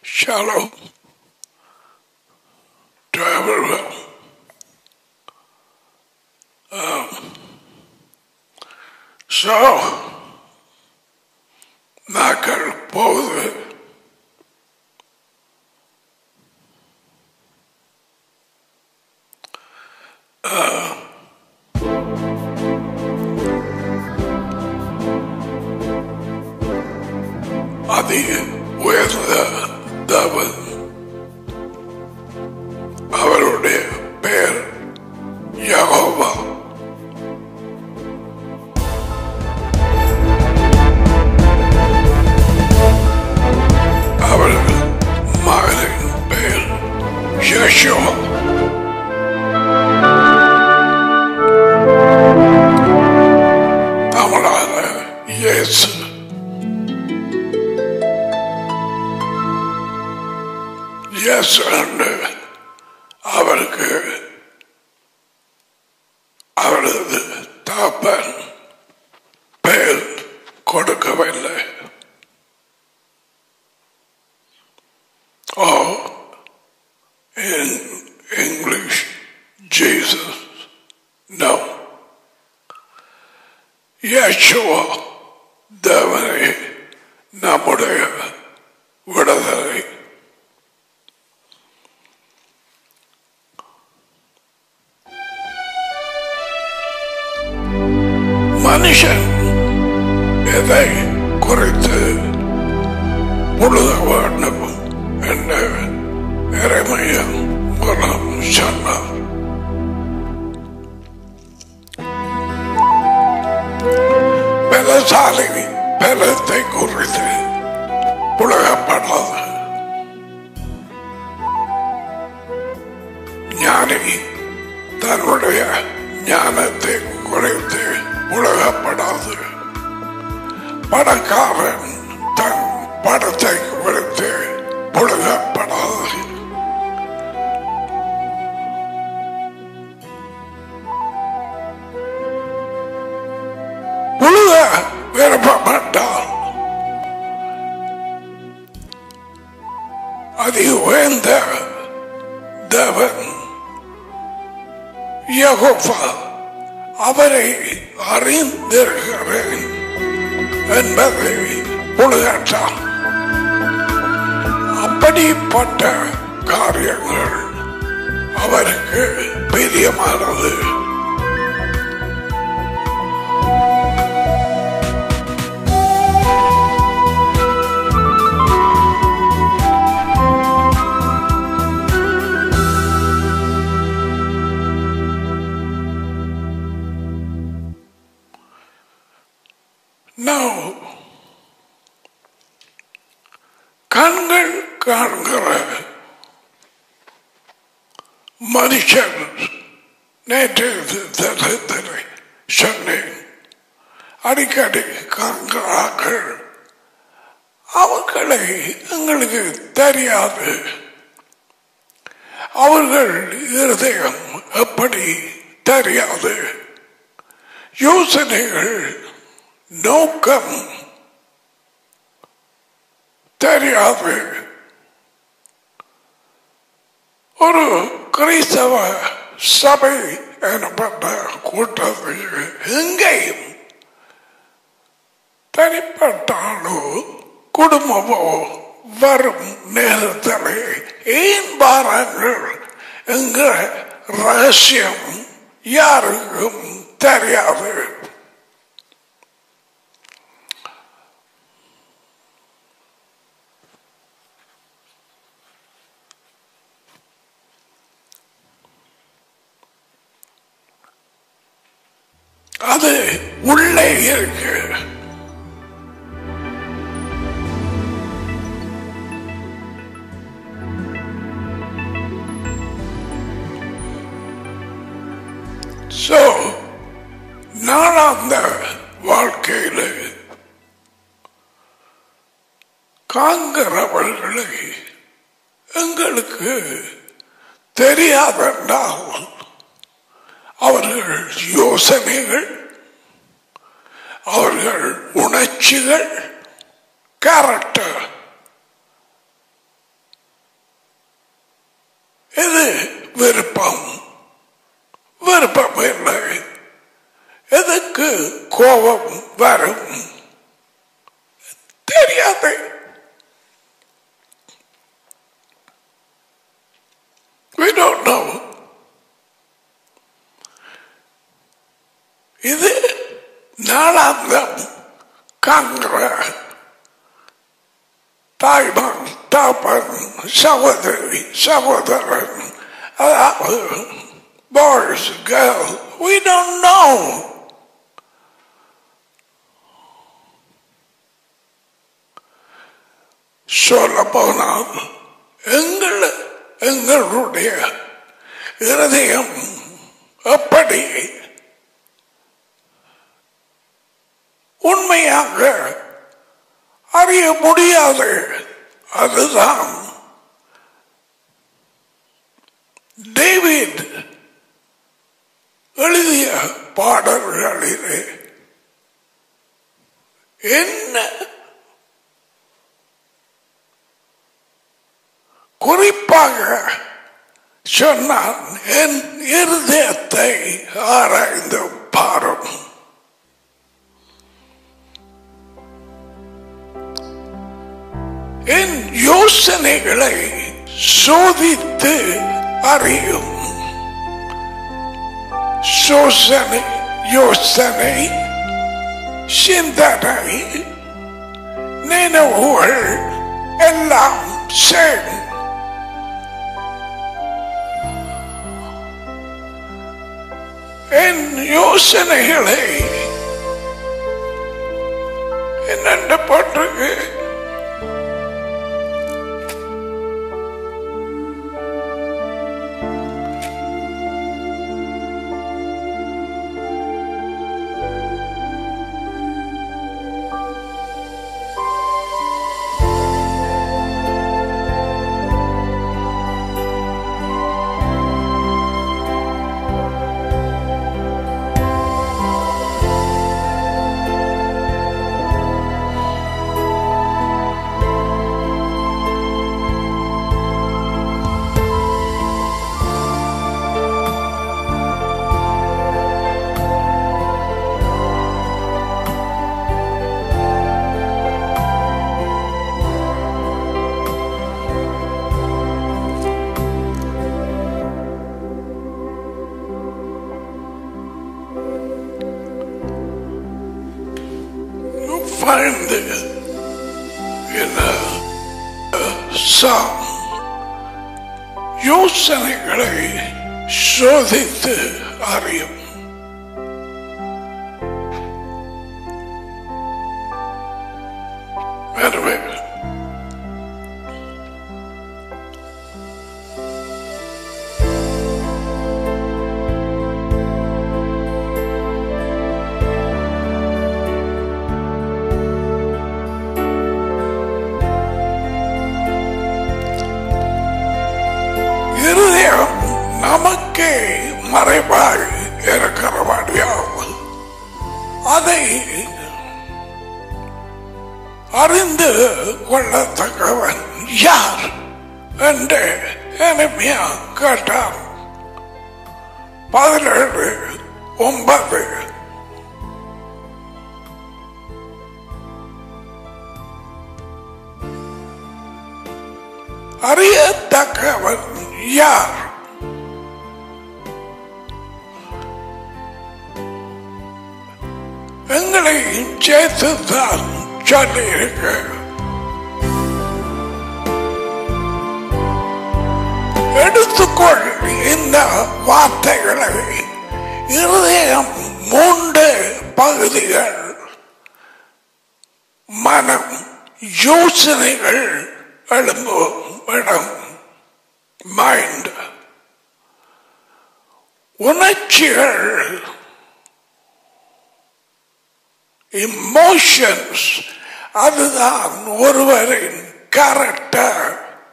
Shalom to everyone. So, நாங்கள் போகுது அதிக உயர்ந்த தேவன், அவருடைய பெயர் யெகோவா. அவரது மகனின் பெயர் யெஷுவா. தமிழான இயேசு. இயேசு என்று அவருக்கு அவரது தகப்பன் பெயர் கொடுக்கவில்லை. In English, Jesus. No. Yeshua, தேவனே நம்முடைய விடுதலை. மனுஷன் எதை குறித்து புழுக வேண்டும் என்று எரேமியா மூலம் சொன்னார். பலசாலி பலத்தை குறித்து புழுகப்படாது. ஞானி தன்னுடைய ஞானத்தை குறித்து புழுகப்படாது. பணக்காரன் தன் பணத்தை குறித்து புழுகப்படாது. புழுக விருப்பப்பட்டால் அதி உயர்ந்த தேவன் யெகோவா, அவரை அறிந்திருக்கிறேன் என்பதை புழுகட்டான். அப்படிப்பட்ட காரியங்கள் அவருக்கு பிரியமானது. கண்கள் காண்கிற மனுஷன், நேற்று சொன்னேன், அடிக்கடி காண்கிறார்கள். அவர்களை எங்களுக்கு தெரியாது. அவர்கள் இருதயம் எப்படி தெரியாது. யோசனைகள், நோக்கம் தெரியாது. ஒரு கிறிஸ்தவ சபை எனப்பட்ட கூட்டத்தில் எங்கேயும் தனிப்பட்டாலோ குடும்பமோ வரும் நேரத்தில் ஏன் பாருங்கள் என்கிற ரகசியம் யாருக்கும் தெரியாது. அது உள்ளே இருக்கு. நாளாந்த வாழ்க்கையில் காண்கிறவர்களை எங்களுக்கு தெரியாதென்றால் அவர்கள் யோசனைகள், அவர்கள் உணர்ச்சிகள், கேரக்டர் கோபம் வரும் தெரியாது. We don't know. இது நாளாந்தம் காங்கிற தாய்மன் தாப்பன் சகோதரி சகோதரன் அதாவது boys girls we don't know. சொல்ல போனால் எங்களுடைய இருதயம் எப்படி உண்மையாக அறிய முடியாது. அதுதான் டேவிட் எழுதிய பாடல்களிலே என்ன குறிப்பாக சொன்னான், என் இருதயத்தை ஆராய்ந்து பாரும். என் யோசனைகளை சோதித்து அறியும். யோசனை சிந்தனை நினைவுகள் எல்லாம் சேரும். என் யோசனைகளை என்னென்ன போட்டிருக்கு, find in some யோசனைகளை சோதித்து அறியும். நமக்கே மறைவாய் இருக்கிறபடியால் அதை அறிந்து கொள்ளத்தக்கவன் யார் என்று எளிமையா கேட்டார். 17:9 அறியத்தக்கவன் யார்? எங்களை சேர்த்துதான் சொல்லியிருக்க. எடுத்துக்கொள் இந்த வார்த்தைகளை. இருதயம் 3 பகுதிகள்: மனம், யோசனைகள் எழும்பும் இடம் மைண்ட், உணர்ச்சிகள் இமோஷன்ஸ், அதுதான் ஒருவரின் கேரக்டர்.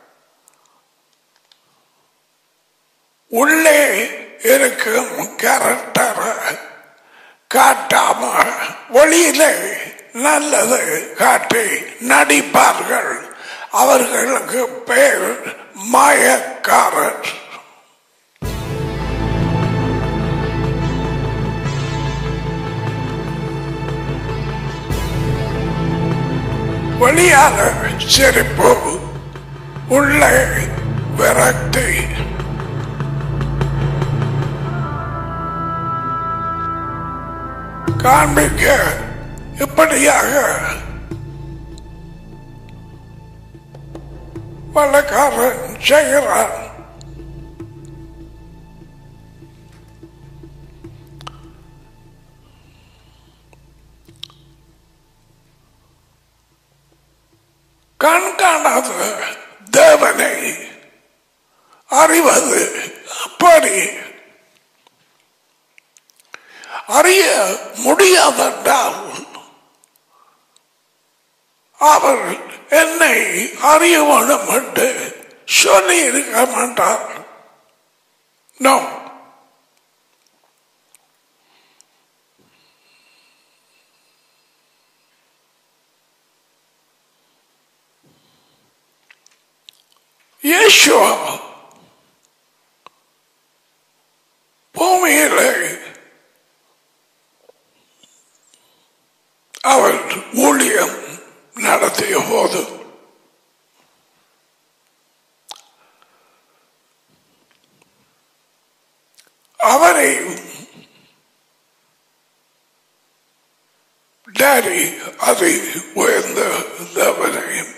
உள்ளே இருக்கும் கேரக்டரை காட்டாம வெளியிலே நல்லது காட்டி நடிப்பார்கள். அவர்களுக்கு பேர் மாயக்காரர். வெளியால சிரிப்பு, உள்ளே விரக்தி. காண்பிக்க இப்படியாக வழக்காரன் செய்கிறான். கண் காணாத தேவனை அறிவது அப்படி. அறிய முடியாதென்றால் அவர் என்னை அறிய வேண்டும் என்று சொல்லி இருக்க மாட்டார். நோ. இயேசுவா பூமியிலே அவர் ஊழியம் நடத்திய போது அவரை டாடி அதை உயர்ந்த தேவனையும்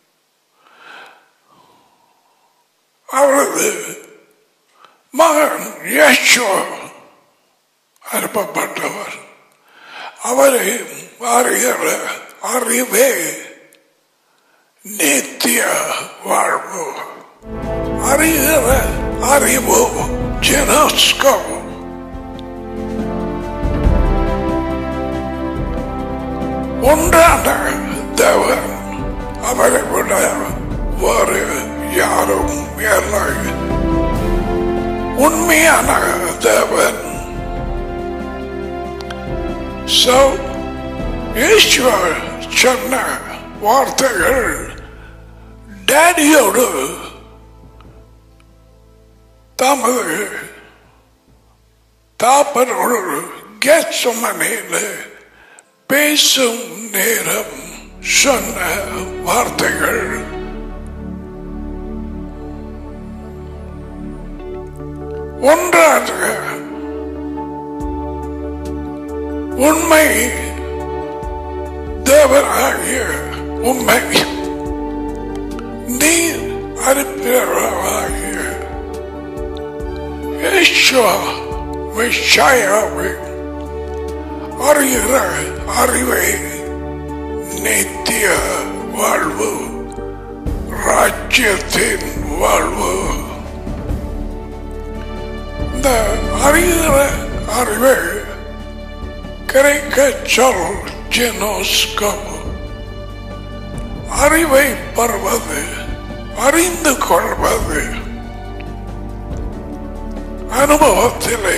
அவரது மகன் இயேசுவா அனுப்பப்பட்டவர். அவரை அறிகிற அறிவே நித்திய வாழ்வு. அறிகிற அறிவு ஜெனஸ்கம். ஒன்றான தேவன், அவரை விட வேறு யாரும் இல்லை. உண்மையான தேவன். இயேசுவா சொன்ன வார்த்தைகள் டாடியோடு தமது தாப்பனோடு கெத்செமனேயில் பேசும் நேரம் சொன்ன வார்த்தைகள். ஒன்றாக உண்மை தேவனாகிய உண்மை நீ அனுப்பினவராகிய இயேசுவா மெசியாவை அறிகிற அறிவை நித்திய வாழ்வு, ராஜ்யத்தின் வாழ்வு. இந்த அறிகிற அறிவை கிரேக்க சொல் ஜெனோஸ்கம். அறிவை பெறுவது, அறிந்து கொள்வது. அனுபவத்திலே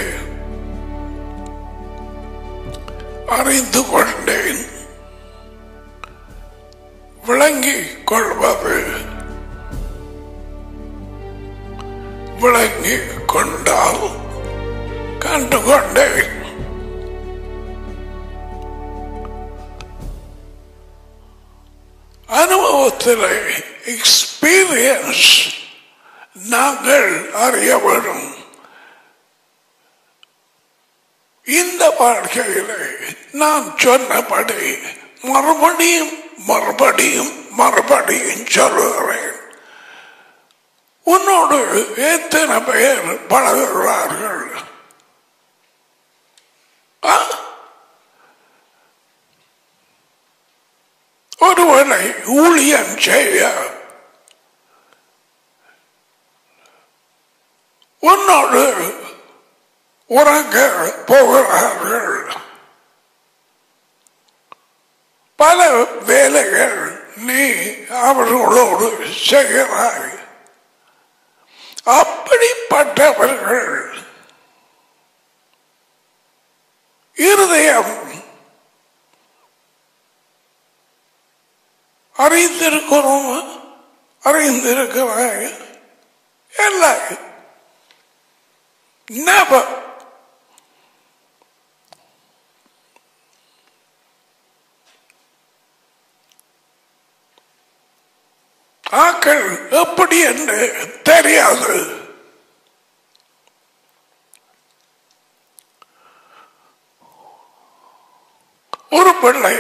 அறிந்து கொண்டேன், விளங்கிக் கொள்வது, விளங்கிக் கொண்டால் கண்டுகொண்டேன். அனுபவத்திலே எக்ஸ்பீரியன்ஸ் நாங்கள் அறிய வேண்டும். இந்த வாழ்க்கையிலே நான் சொன்னபடி மறுபடியும் மறுபடியும் மறுபடியும் சொல்லுகிறேன். உன்னோடு எத்தனை பேர் பழகுகிறார்கள்? ஒருவனை ஊழியம் செய்ய உன்னோடு உறங்க போகிறார்கள். பல வேலைகள் நீ அவர்களோடு செய்கிறாய். அப்படிப்பட்டவர்கள் இருதயம் அறிந்திருக்கிறோம், அறிந்திருக்கிறாய். இல்லை, never. ஆக்கள் எப்படி என்று தெரியாது. ஒரு பிள்ளை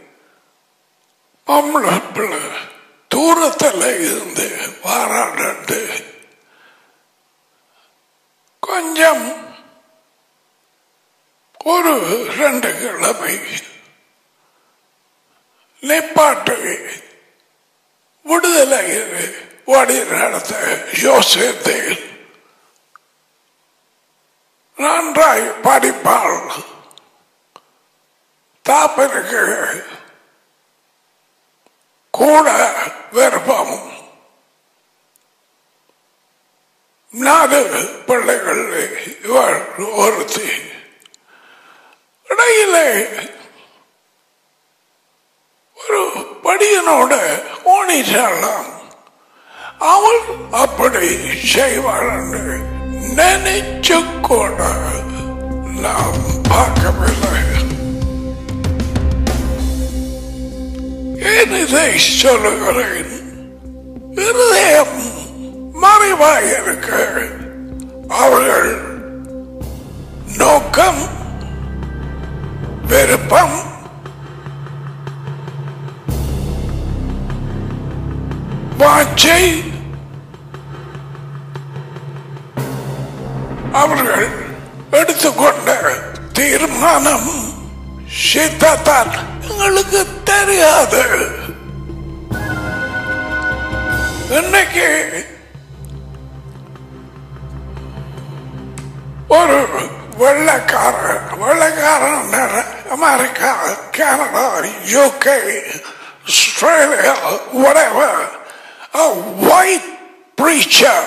பொம்பளை பிள்ளை தூரத்தில் இருந்து பாராட்டு கொஞ்சம் ஒரு 2 கிழமை நிப்பாட்டு விடுதலை வழி நடத்த யோசித்தேன். நன்றாய் படிப்பாள், தாப்பனுக்கு கூட விருப்பம். 4 பிள்ளைகள் இவள் ஒருத்தி. இடையிலே ஒரு படியனோட ஓணிச்சாலாம். அவள் அப்படி செய்வாள் என்று நினைச்சு கூட நாம் பார்க்கவில்லை. ஏன் இதை சொல்லுகிறேன்? இருதயம் மறைவாக இருக்க அவர்கள் நோக்கம், விருப்பம், வாஞ்சை அவர்கள் எடுத்துக்கொண்ட தீர்மானம் சித்தத்தால் எங்களுக்கு தெரியாது. இன்னைக்கு ஒரு வெள்ளக்காரன் America, Canada, UK, Australia, whatever, a white preacher,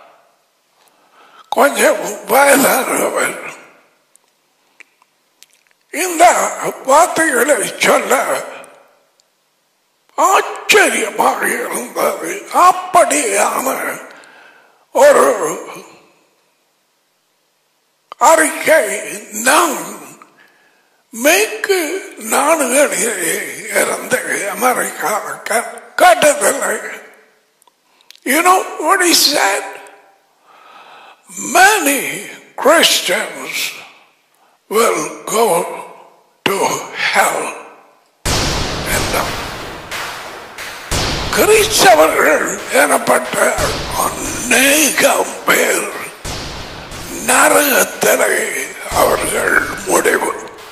கொஞ்சம் வயதானவர், இந்த வார்த்தைகளை சொல்ல ஆச்சரியமாக இருந்தது. அப்படியான ஒரு அறிக்கை நான் மேற்கு நாடுகளிலே இருந்து அமெரிக்கா கேட்டதில்லை. You know what he said? Many Christians will go to hell. கிறிஸ்தவர்கள் எனப்பட்ட அநேகம் பேர் நரகத்திலே அவர்கள் முடிவு.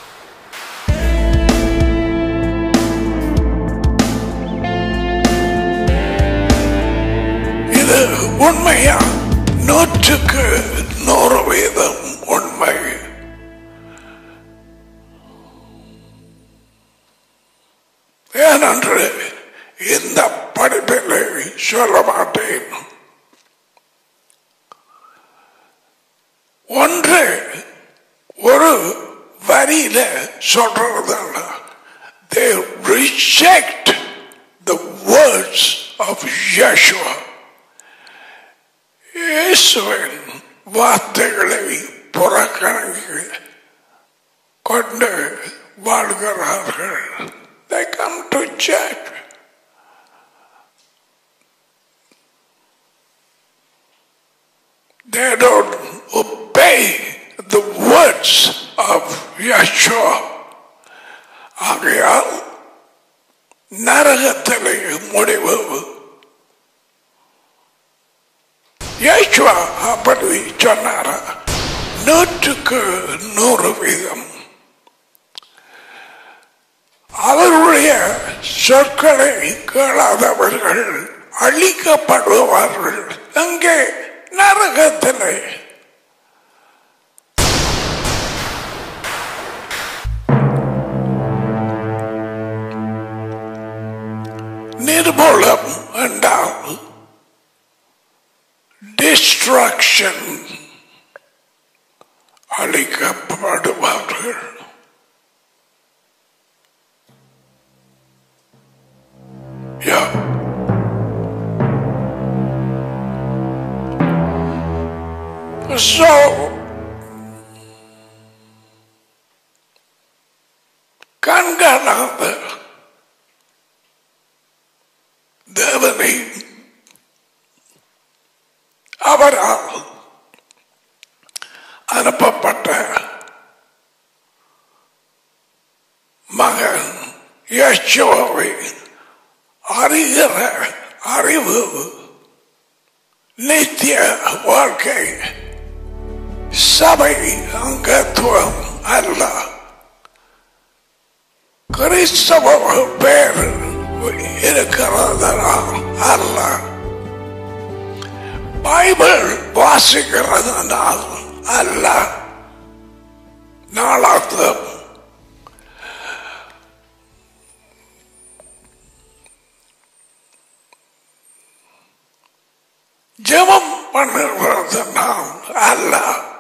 இது உண்மையா? 100க்கு 100% உண்மை. ஏனென்று இந்த படிப்பில் சொல்ல மாட்டேன். ஒன்று ஒரு வரியில சொல்றதல்ல. They reject the words of Yeshua. இயேசுவின் வார்த்தைகளை புறக்கணித்து கொண்டு வாழ்கிறார்கள். They come to church. They don't obey the words of Yeshua. ஆகையால் நரகத்திலே முடிவு. யேசுவா அப்படி சொன்னாரா? 100க்கு 100%. அவருடைய சொற்களை கேளாதவர்கள் அழிக்கப்படுவார்கள். அங்கே நரகத்திலே. நிர்மூலம் என்றால் டிஸ்ட்ரக்ஷன், அழிக்கப்படுவார்கள். So கண்காணாத தேவனை அவரால் அனுப்பப்பட்ட மகன் யெகோவாவை அறிகிற அறிவு நித்திய வாழ்க்கை சபை அங்கத்துவம் அல்ல. கிறிஸ்தவ பேர் இருக்கிறதனால் அல்ல. பைபிள் வாசிக்கிறதுனால் அல்ல. நாளாந்தம் ஜெபம் பண்ணுகிறதுனால் அல்ல.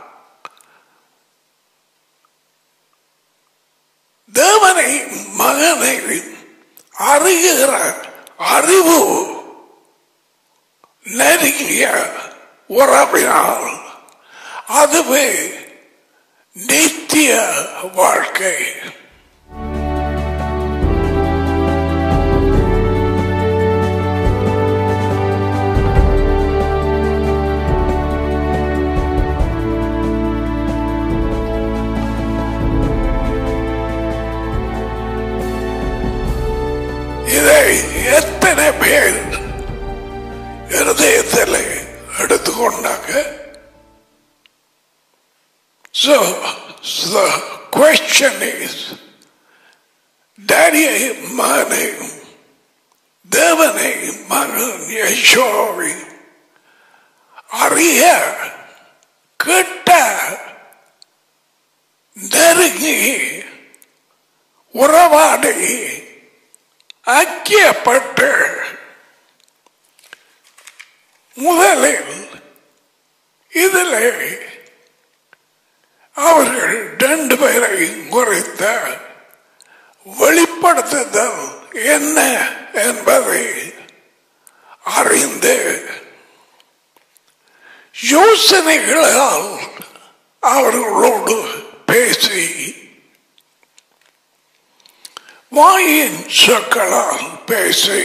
தேவனை மகனை அறிகிற அறிவு நெருங்கிய உறவினால் அதுவே நித்திய வாழ்க்கை. இதை எத்தனை பேர் இருதயத்தில் எடுத்துக்கொண்டாங்க? So the question is, டாடியை மகனை தேவனை மகன் யெகோவாவை அறிய கிட்ட நெருங்கி உறவாடி ஐக்கியப்பட்டு முதலில் இதில் அவர்கள் ரெண்டு பேரை குறித்த வெளிப்படுத்துதல் என்ன என்பதை அறிந்து யோசனைகளால் அவர்களோடு பேசி வாயின் சொற்களால் பேசி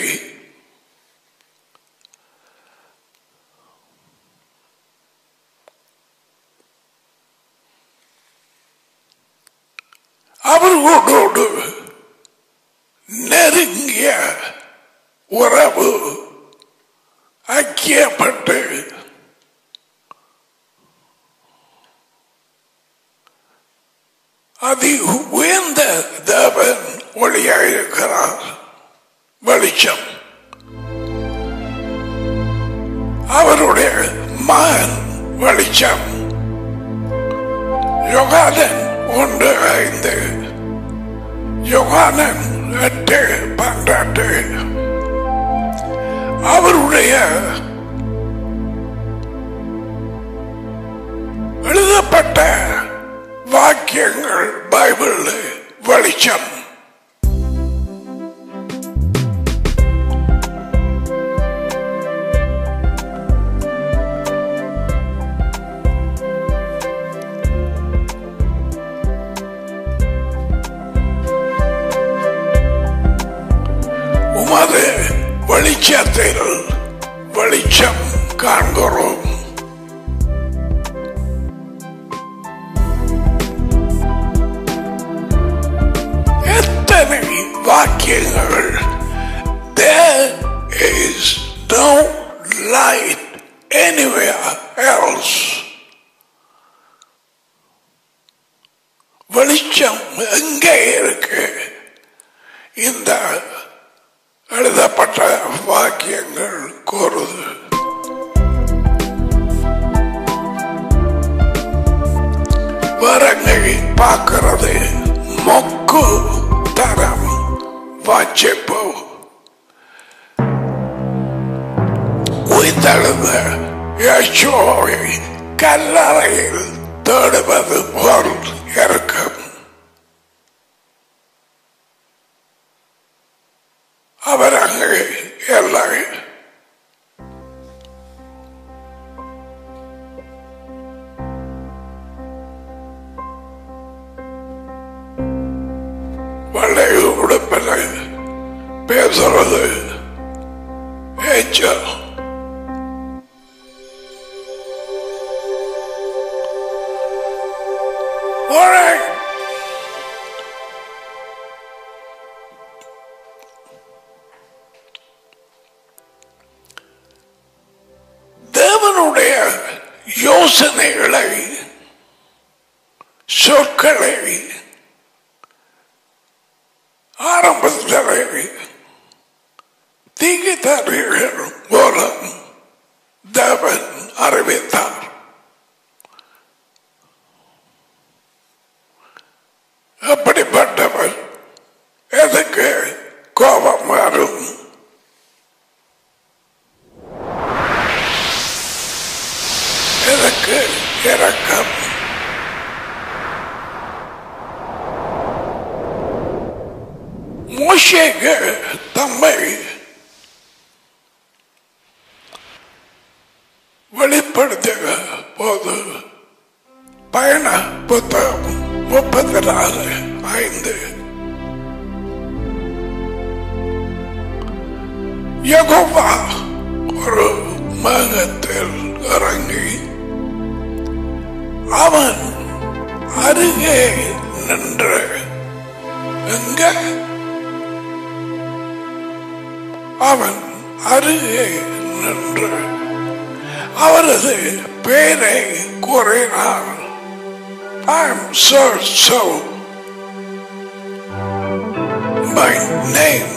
அவர்களோடு நெருங்கிய உறவு ஐக்கியப்பட்டு அதி உயர்ந்த தேவன் ஒளியாயிருக்கிறார், வெளிச்சம். அவருடைய மகன் வெளிச்சம். யோகானன் 1:5, யோகானன் 8:12. அவருடைய எழுதப்பட்ட வாக்கியங்கள் பைபிள் வெளிச்சம். உமது வெளிச்சத்தில் வெளிச்சம் காண்கிறோம். எத்தனை வாக்கியங்கள்! There is no light anywhere else. வெளிச்சம் எங்கே இருக்கு? இந்த எழுதப்பட்ட வாக்கியங்கள் கூறுது. வரங்கை பார்க்கிறது மொக்கு தரம் வாச்சிப்பு உயிர்த்தெழுந்த யெகோவாவை கல்லறையில் தேடுவது போல் இருக்கும். அவர் அங்கே இல்லை. வெள்ளை உடுப்பில் பேசுறது ஏச்சல். யோசனைகளை சொற்களை ஆரம்பத்திலே தீங்கித்தார்கள் மூலம் தேவன் அறிவித்தார். அப்படிப்பட்டவர் எதுக்கு கோபம் வரும்? எதற்கு இரக்கம்? மோசேக்கு தம்மை வெளிப்படுத்திய போது பயண புத்தகம் 34:5 யெகோவா ஒரு மேகத்தில் இறங்கி அவன் அருகே நின்று எங்க அவன் அருகே நின்று அவரது பேரை கூறினார். I'm so my name.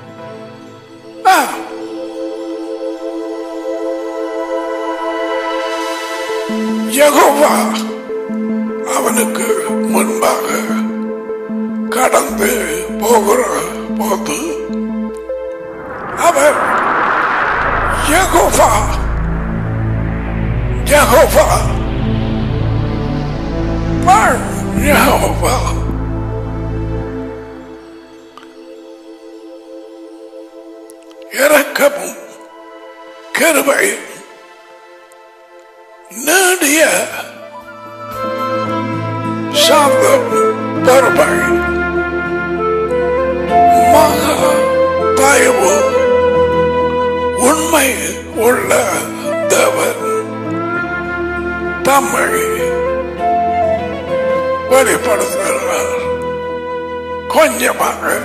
Jehovah அவனுக்கு முன்பாக கடந்து போகிற போது அவர் யெகோவா யெகோவா யெகோவா இரக்கமும் கிருபையும் நேடிய சாந்தம் பொறுமை மகா தயவு உண்மை உள்ள தேவன் தம்மை வெளிப்படுத்துகிறார். கொஞ்சமாக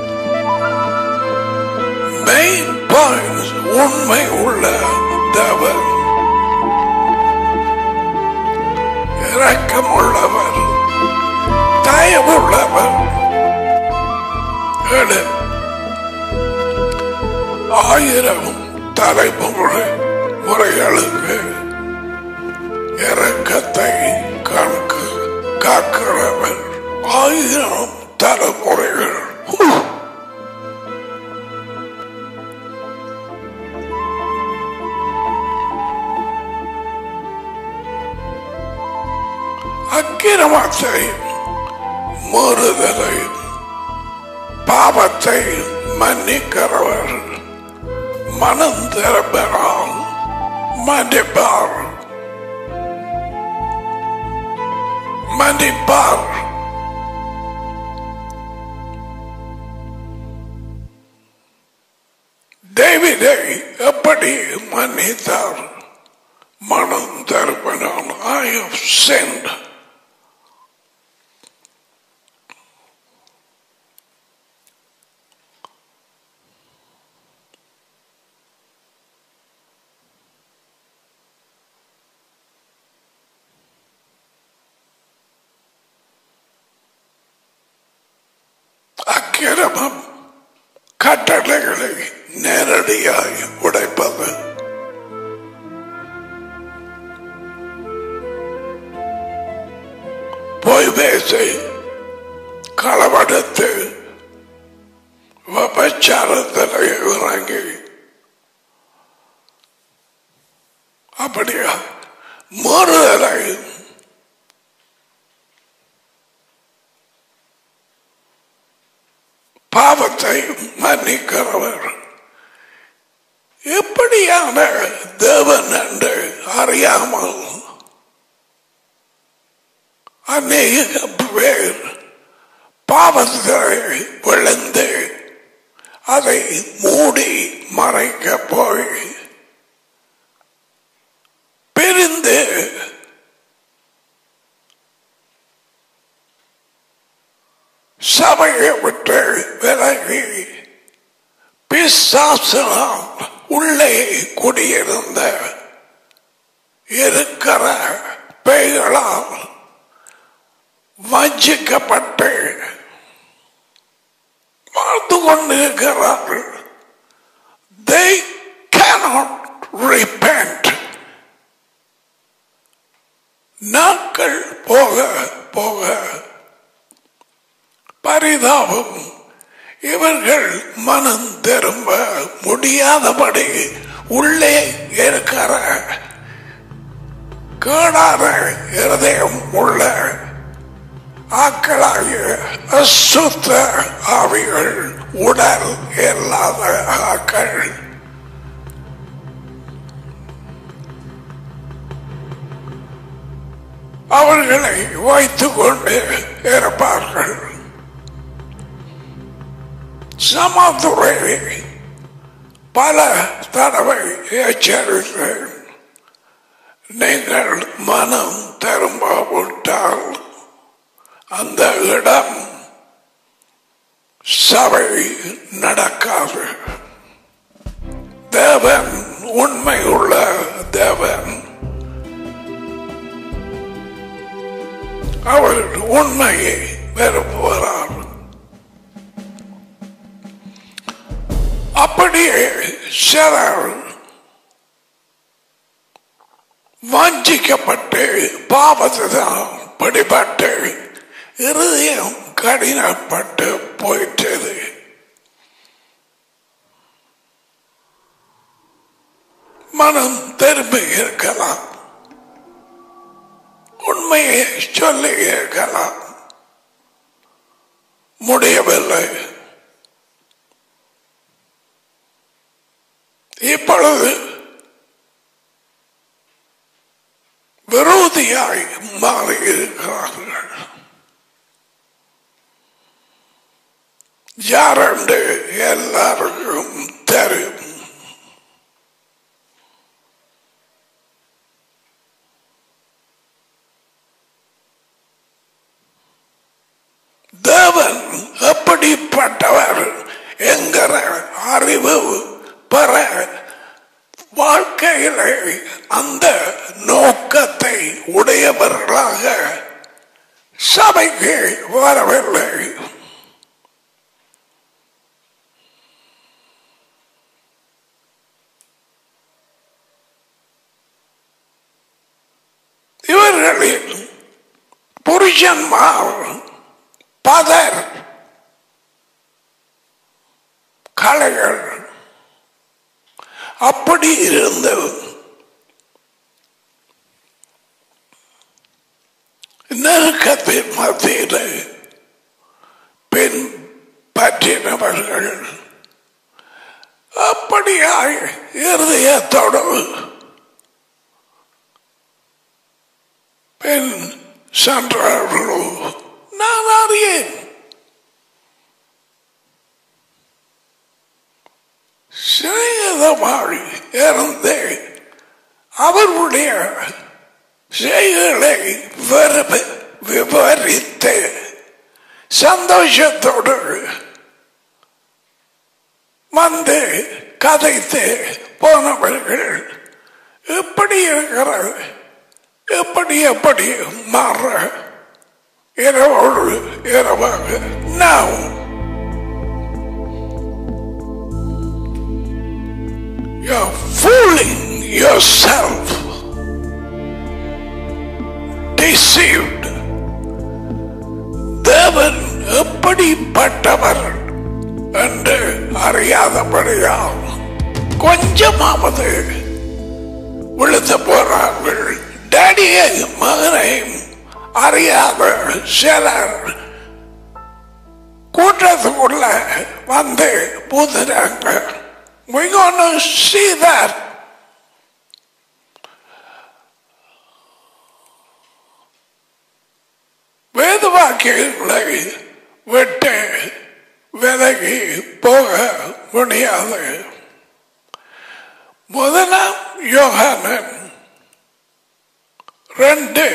மெயின் பாயிண்ட்ஸ் உண்மை உள்ள தேவன் இரக்கமுள்ளவர் தயவுள்ளவர் 1000 தலைமுறைகளுக்கு இரக்கத்தை காக்கிறவர் 1000 தலைமுறைகள். அக்கிரமத்தையும் மீறுதலையும் பாவத்தை மன்னிக்கிறவர் மனம் திரும்பினால் மன்னிப்பார். தேவீதை எப்படி மன்னித்தார்? மனம் திரும்பினால் I have sinned. அக்கிரமம் கட்டளைகளை நேரடியாய் உடைப்பது. பொய் பேசி களவெடுத்து விபச்சாரத்தில் இறங்கி அப்படியா மறுதலை பாவத்தை மன்னிக்கிறவர். எப்படியான தேவன் என்று அறியாமல் அநேக பேர் பாவத்தை விழுந்து அதை மூடி மறைக்க போய் பிரிந்து சபையை விட்டு விலகி பிசாசினால் உள்ளே குடியிருந்த இருக்கிற பேய்களால் வஞ்சிக்கப்பட்டு வாழ்ந்து கொண்டிருக்கிறார்கள். They cannot repent. நாட்கள் போக போக பரிதாபம் இவர்கள் மனம் திரும்ப முடியாதபடி உள்ளே இருக்கிற கேடான இருதயம் உள்ள ஆக்களாகிய அசுத்த ஆவிகள், உடல் இல்லாத ஆக்கள் அவர்களை வைத்துக் கொண்டு இருப்பார்கள். சமாதுரை பல தடவை எச்சரித்தேன். நீங்கள் மனம் திரும்பாவிட்டால் அந்த இடம் சபை நடக்காது. தேவன் உண்மையுள்ள தேவன். அவர் உண்மையை விரும்புகிறார். அப்படியே சிலர் வஞ்சிக்கப்பட்டு பாவத்தினால் பிடிபட்டு இருதயம் கடினப்பட்டு போயிட்டது. மனம் திரும்பி இருக்கலாம், உண்மையை சொல்லி இருக்கலாம், முடியவில்லை. இப்பொழுது விரோதியாய் மாறி இருக்கிறார்கள். யாரென்று எல்லாருக்கும் தெரியும். தேவன் எப்படிப்பட்டவர் என்கிற அறிவு பெற வாழ்க்கையிலே அந்த நோக்கத்தை உடையவர்களாக சபைக்கு வரவில்லை. இவர்களில் புருஷன்மார் பதர் கலைகள் அப்படி இருந்த நெருக்கத்தின் மத்தியில் பின் பற்றினவர்கள் அப்படியாய் இருதயத்தோடு பின் சென்றார்களோ நான் அறியேன். சிநேகமாய் இருந்து அவர்களுடைய செய்திகளை விவரித்து சந்தோஷத்தோடு வந்து கதைத்து போனவர்கள் எப்படி இருக்கிறது, எப்படி மாற இரவோடு இரவாக now you're fooling yourself, deceived. தேவன் எப்படிப்பட்டவர் என்று அறியாதபடியால் கொஞ்சமாவது விழுந்து போறார்கள். டேடியையும் மகனையும் அறியாத சிலர் கூட்டத்துக்குள்ள வந்து புதுறாங்க. We're going to see that. வேத வாக்கியங்களை விட்டு விலகி போக முடியாது. முதலாம் யோகானன் 2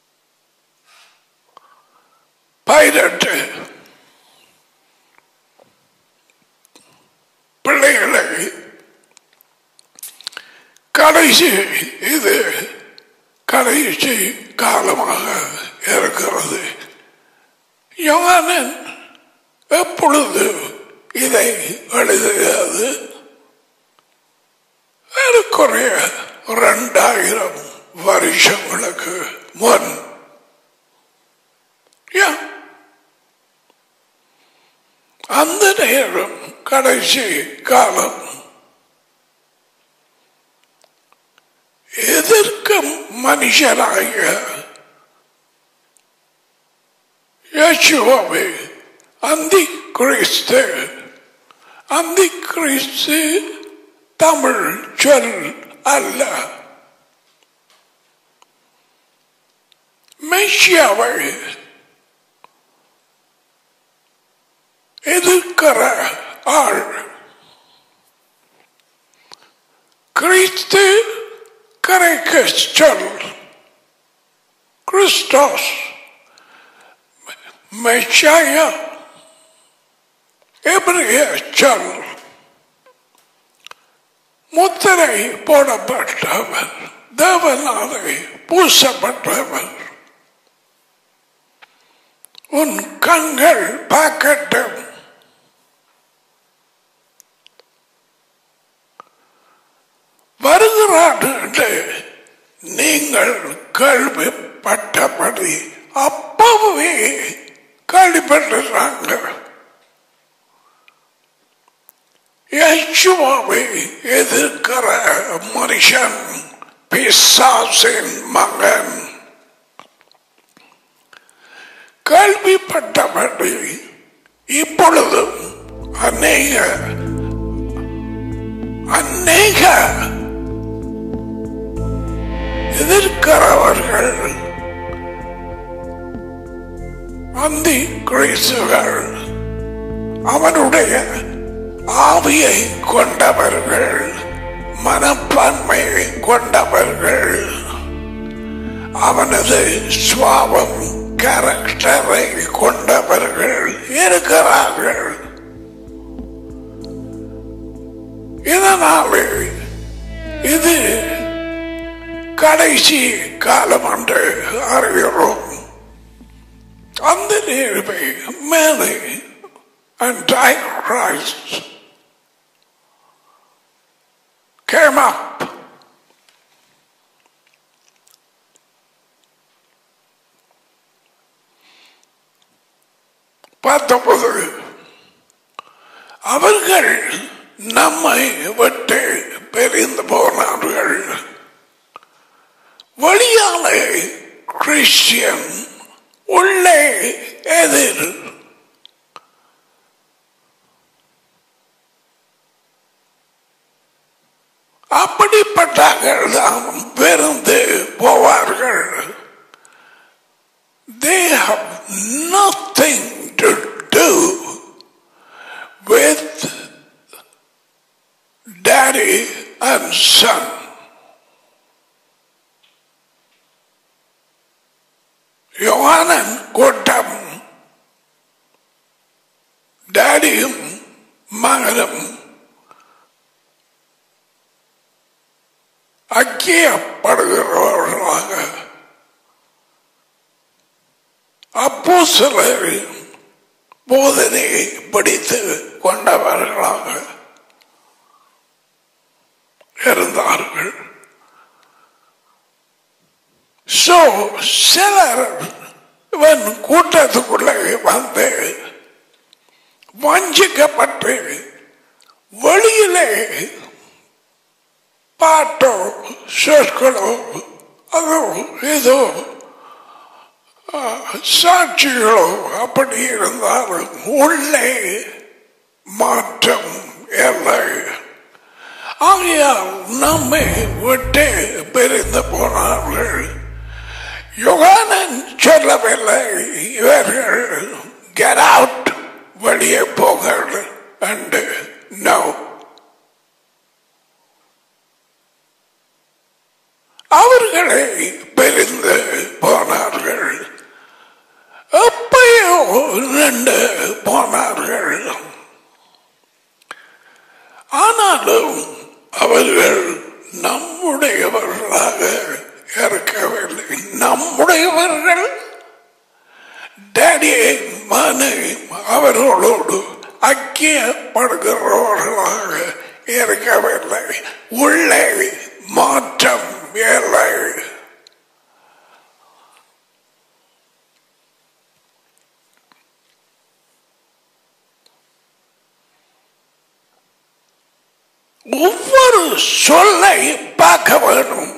18 கடைசி இது கடைசி காலமாக இருக்கிறது. யோவானன் எப்பொழுது இதை எழுதியது? ஏறக்குறைய 2000 வருஷங்களுக்கு முன். அந்த நேரம் கடைசி காலம். எதற்கும் மனுஷனாக யேசுவை அந்தி கிறிஸ்து. அந்தி கிறிஸ்து தமிழ் சொல் அல்ல. மெசியாவை எதிர்க்கிற ஆள். கிறிஸ்து கிரேக்க சொல் கிறிஸ்டோஸ். மெசியா எபிரேய சொல். முத்திரை போடப்பட்டவர், தேவனாலே பூசப்பட்டவர். உன் கண்கள் பார்க்கட்டும். வருகிறான் என்று நீங்கள் கேள்விப்பட்டபடி அப்பவே கேள்விப்பட்டுறாங்க. யேசுவை எதிர்க்கிற மனுஷன் பிசாசின் மகன். கேள்விப்பட்டபடி இப்பொழுதும் அநேக எதிர்க்கிறவர்கள் அந்தி கிறிஸ்துகள், அவனுடைய ஆவியை கொண்டவர்கள், மனப்பான்மையை கொண்டவர்கள், அவனது சுவாபம் கேரக்டரை கொண்டவர்கள் இருக்கிறார்கள். இதனாலே இது கடைசி காலம் என்று அறிகிறோம். அந்த நேர்மை மேலே Antichrist came up. பார்த்தபோது அவர்கள் நம்மை விட்டு பிரிந்து போனார்கள். வெளியாலே கிறிஸ்டியன், உள்ளே எதிர். அப்படிப்பட்டார்கள் தான் பிரிந்து போவார்கள். They have nothing to do with daddy and son. Yovanan கூட்டம் டாடியும் மகனும் ஐக்கியப்படுகிறவர்களாக, அப்போஸ்தலரின் போதனையை படித்து கொண்டவர்களாக இருந்தார்கள். சிலர் இவன் கூட்டத்துக்குள்ளே வந்து வஞ்சிக்கப்பட்டு வெளியிலே பாட்டோ சொற்களோ அதோ ஏதோ சாட்சிகளோ அப்படி இருந்தாலும் உள்ளே மாற்றம் இல்லை. ஆகையால் நம்மை விட்டு பிரிந்து போனார்கள். யோவானன் சொல்லவில்லை இவர்கள் get out, வெளியே போங்கள் என்று. No, அவர்களை பிரிந்து போனார்கள். எப்பயோ நின்று போனார்கள். ஆனாலும் அவர்கள் நம்முடையவர்கள் டேடியை மனை அவர்களோடு ஐக்கியப்படுகிறவர்களாக இருக்கவில்லை. உள்ளே மாற்றம் இல்லை. ஒவ்வொரு சொல்லை பார்க்க வேண்டும்.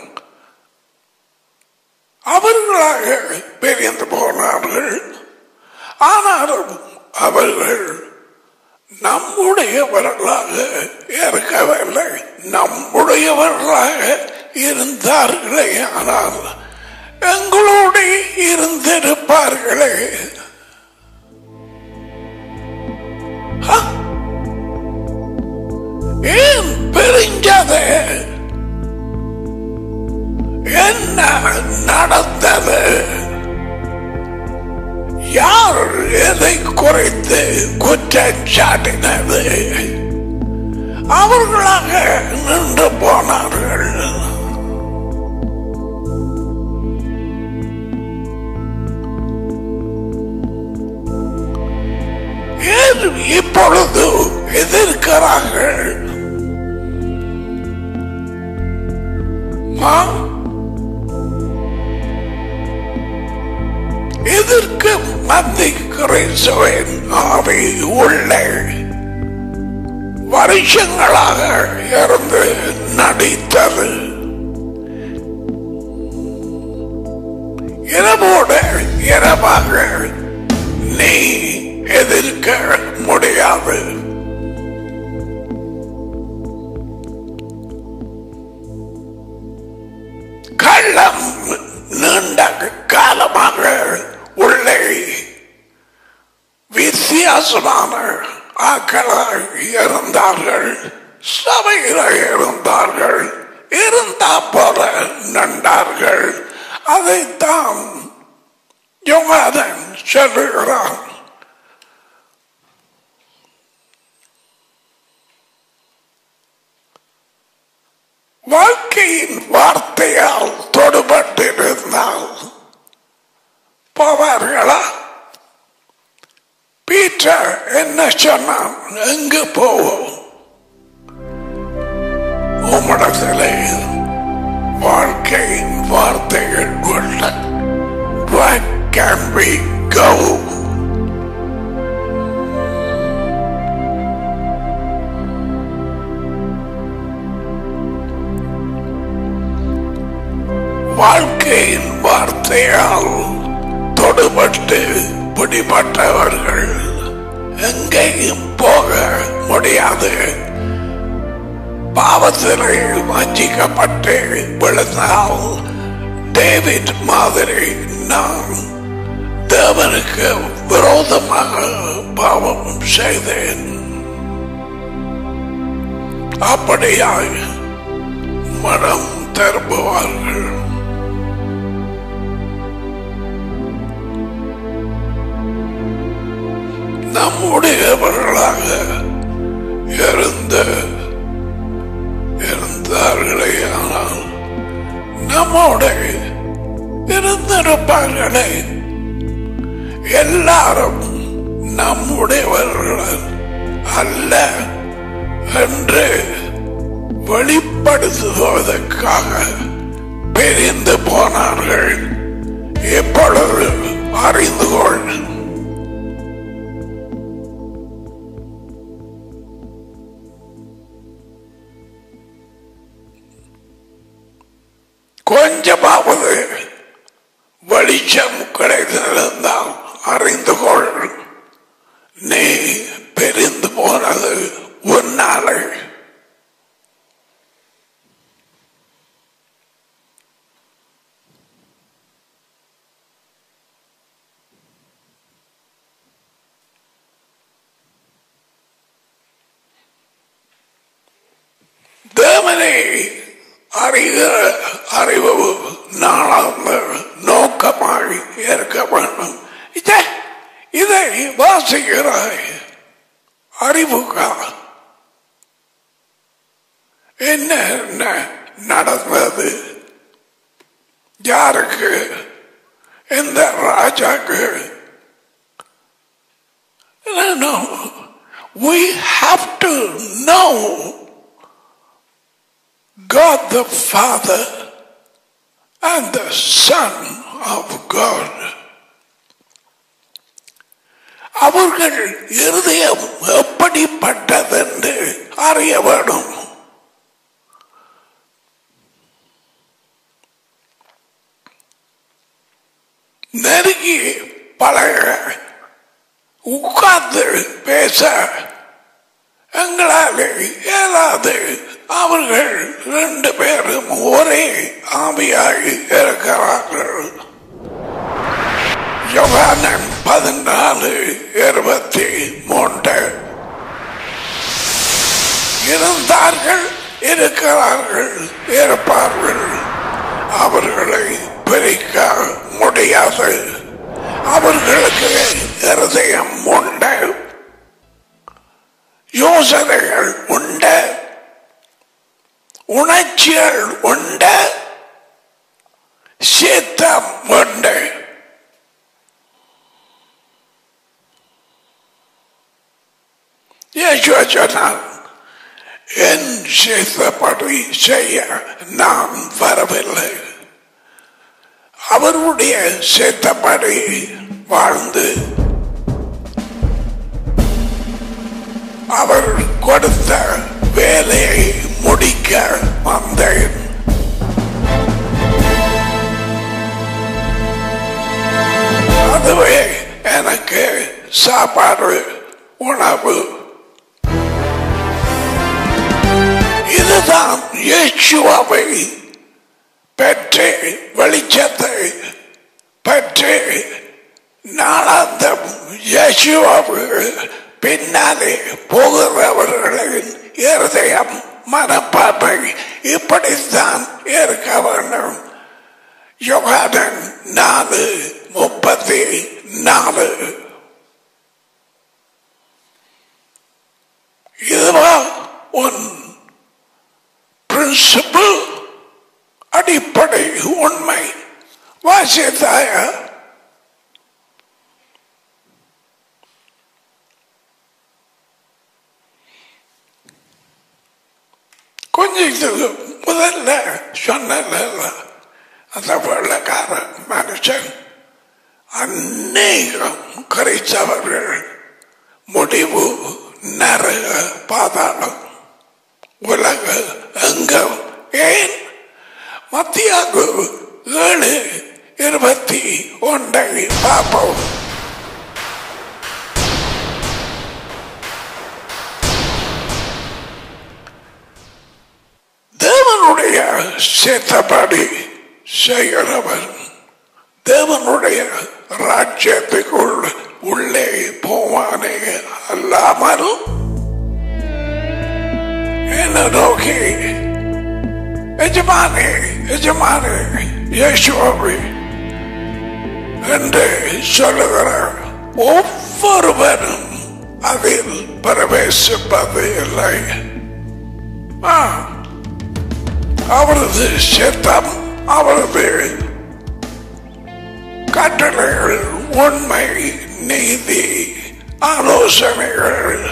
அவர்களாக பிரிந்து போனார்கள். ஆனாலும் அவர்கள் நம்முடையவர்களாக இருக்கவில்லை. நம்முடையவர்களாக இருந்தார்களே, ஆனால் எங்களோடு இருந்திருப்பார்களே. ஏன் பிரிஞ்சது? என்ன நடந்தது? யார் எதை குறைத்து குற்றம் சாட்டினது? அவர்களாக நின்று போனார்கள். ஏன் இப்பொழுது எதிர்க்கிறார்கள்? எதற்கு மந்தி கிறிஸ்துவின் ஆவி உள்ளே வருஷங்களாக இருந்து நடித்தது. இரவோடு இரவாக நீ எதிர்க்க முடியாது. கள்ளம் நீண்ட காலமாக உள்ளே வித்தியாசமான ஆக்களாக இருந்தார்கள். சபையில் இருந்தார்கள். இருந்தா போல நண்டார்கள். அதைத்தான் யோகாதன் சொல்லுகிறான். வாழ்க்கையின் வார்த்தையால் தொடுபட்டிருந்தால் போவார்களா? பீட்டர் என்ன சொன்னான்? எங்கு போவோம்? உம்மிடத்திலே வாழ்க்கையின் வார்த்தைகள் உள்ள. Where can we go? வாழ்க்கையின் வார்த்தையால் தொடுபட்டு பிடிபட்டவர்கள் எங்கேயும் போக முடியாது. பாவத்திலே வஞ்சிக்கப்பட்டு விழுந்தால் டேவிட் மாதிரி நான் தேவனுக்கு விரோதமாக பாவம் செய்தேன், அப்படியாய் மனம் திரும்புவார்கள். நம்முடையவர்களாக இருந்தார்களே, ஆனால் நம்மோட இருந்திருப்பார்களே. எல்லாரும் நம்முடையவர்கள் அல்ல என்று வெளிப்படுத்துவதற்காக பிரிந்து போனார்கள். எப்பொழுது அறிந்து கொள். கொஞ்சமாவது வெளிச்சம் கிடைத்திருந்தால் அறிந்து கொள். நீ பிரிந்து போனது உன்னாலே. தேவனை அறிவு நாளாக நோக்கமாக இருக்க வேண்டும். இதை வாசிக்கிறாய். அறிவுக்கா என்ன நடந்தது? யாருக்கு? எந்த ராஜாக்கு we have to know God the Father and the Son of God. அவர்கள் இருதயம் எப்படிப்பட்டதென்று அறிய வேண்டும். நெருங்கி பழக உட்கார்ந்து பேச எங்களால் இயலாது. அவர்கள் 2 பேரும் ஒரே ஆவியாகி இருக்கிறார்கள். யோவான் 14:23 இருந்தார்கள், இருக்கிறார்கள், இருப்பார்கள். அவர்களை பிரிக்க முடியாது. அவர்களுக்கு இருதயம் உண்டு, யோசனைகள் உண்டு, உணர்ச்சிகள் உண்டு, சித்தம் உண்டு. இயேசு சொன்னார், என் சித்தப்படி செய்ய நான் வரவில்லை. அவருடைய சித்தப்படி வாழ்ந்து அவர் கொடுத்த வேலையை முடிக்க வந்தேன். அதுவே எனக்கு சாப்பாடு, உணவு. இதுதான் இயேசுவை பெற்று வெளிச்சத்தை பெற்று நாளாந்தம் இயேசுவை பின்னாலே போகிறவர்களின் இருதயம் மனப்பான்மை இப்படித்தான் இருக்க வேண்டும். யோவான் 4:34. இதுவா உன் பிரின்சிபிள், அடிப்படை உண்மை. வாசித்தாய கொஞ்சத்துக்கு முதல்ல சொன்ன அந்த வெள்ளக்கார மனுஷன் அநேகம் கிறிஸ்தவர்கள் முடிவு நரக பாதாளம் உலக எங்கும். ஏன்? மத்தியாகு 7:21 பார்ப்போம். தேவனுடைய சித்தப்படி செய்கிறவன் தேவனுடைய ராஜ்யத்துக்குள் உள்ளே போவானே அல்லாமல் என்ன நோக்கி எஜமானே எஜமானே இயேசுவே என்று சொல்லுகிற ஒவ்வொருவரும் அதில் பிரவேசிப்பது இல்லை. அவரது சித்தம், அவரது கட்டளைகள், உண்மை, நீதி, ஆலோசனைகள்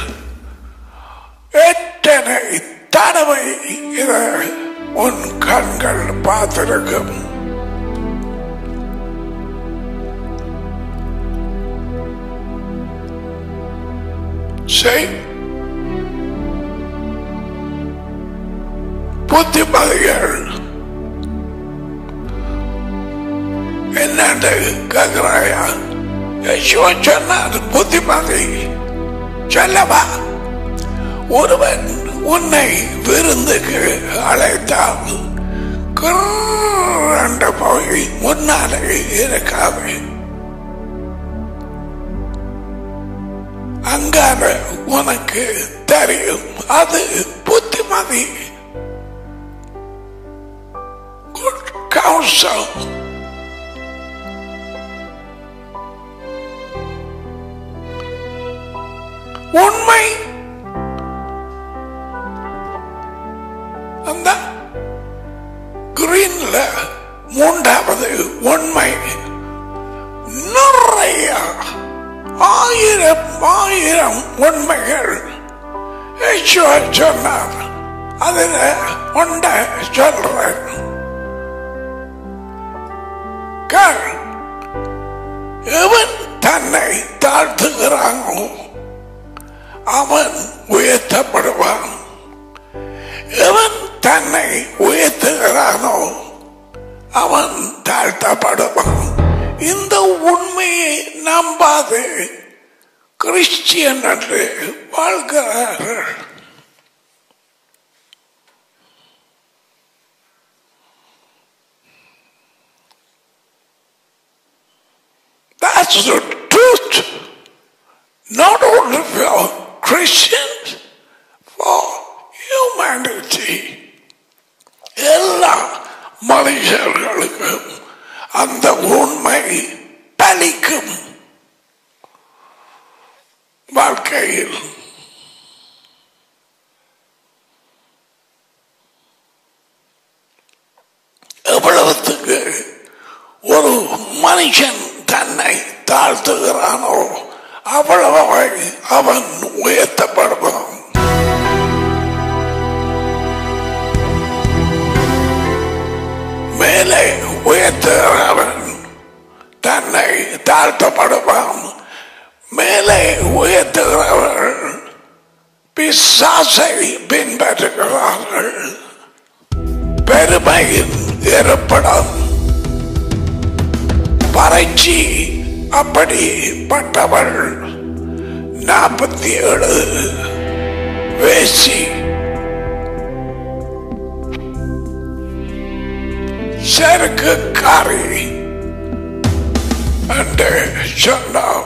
எத்தனை தடவை இதை உன் கண்கள் பார்த்திருக்கும். புத்திமதிகள் என்னண்டு கேட்கிறாயா? சொன்னார் புத்திமதி சொல்லவா? ஒருவன் உன்னை விருந்துக்கு அழைத்தால் கண்டு போய் முன்னாலே இருக்காது. அங்கால உனக்கு தெரியும். அது புத்திமதி. Good counsel. உண்மை அந்த கிரீன்ல 3வது உண்மை. நிறைய 1000 உண்மைகள் சொன்னார். அதில் ஒன்றை சொல்றேன். எவன் தன்னை தாழ்த்துகிறானோ அவன் உயர்த்தப்படுவான். எவன் தன்னை உயர்த்துகிறானோ அவன் தாழ்த்தப்படுவான். இந்த உண்மையை நம்பாது கிறிஸ்டியன் என்று வாழ்கிறார்கள். That's the truth. Not only for Christians, for humanity. எல்லா மனுஷர்களுக்கும் அந்த உண்மை பலிக்கும் வாழ்க்கையில். எவ்வளவுக்கு ஒரு மனுஷன் தன்னை தாழ்த்துகிறானோ அவ்வளவு அவன் உயர்த்தப்படுவான். மேலே உயர்த்துகிறவன் தன்னை தாழ்த்தப்படுவான். மேலே உயர்த்துகிறவர்கள் பிசாசை பின்பற்றுகிறார்கள். பெருமையின் ஏற்படும் பறைச்சி அப்படிப்பட்டவள் 47 வேசி செருக்குக்காரி என்று சொன்னார்.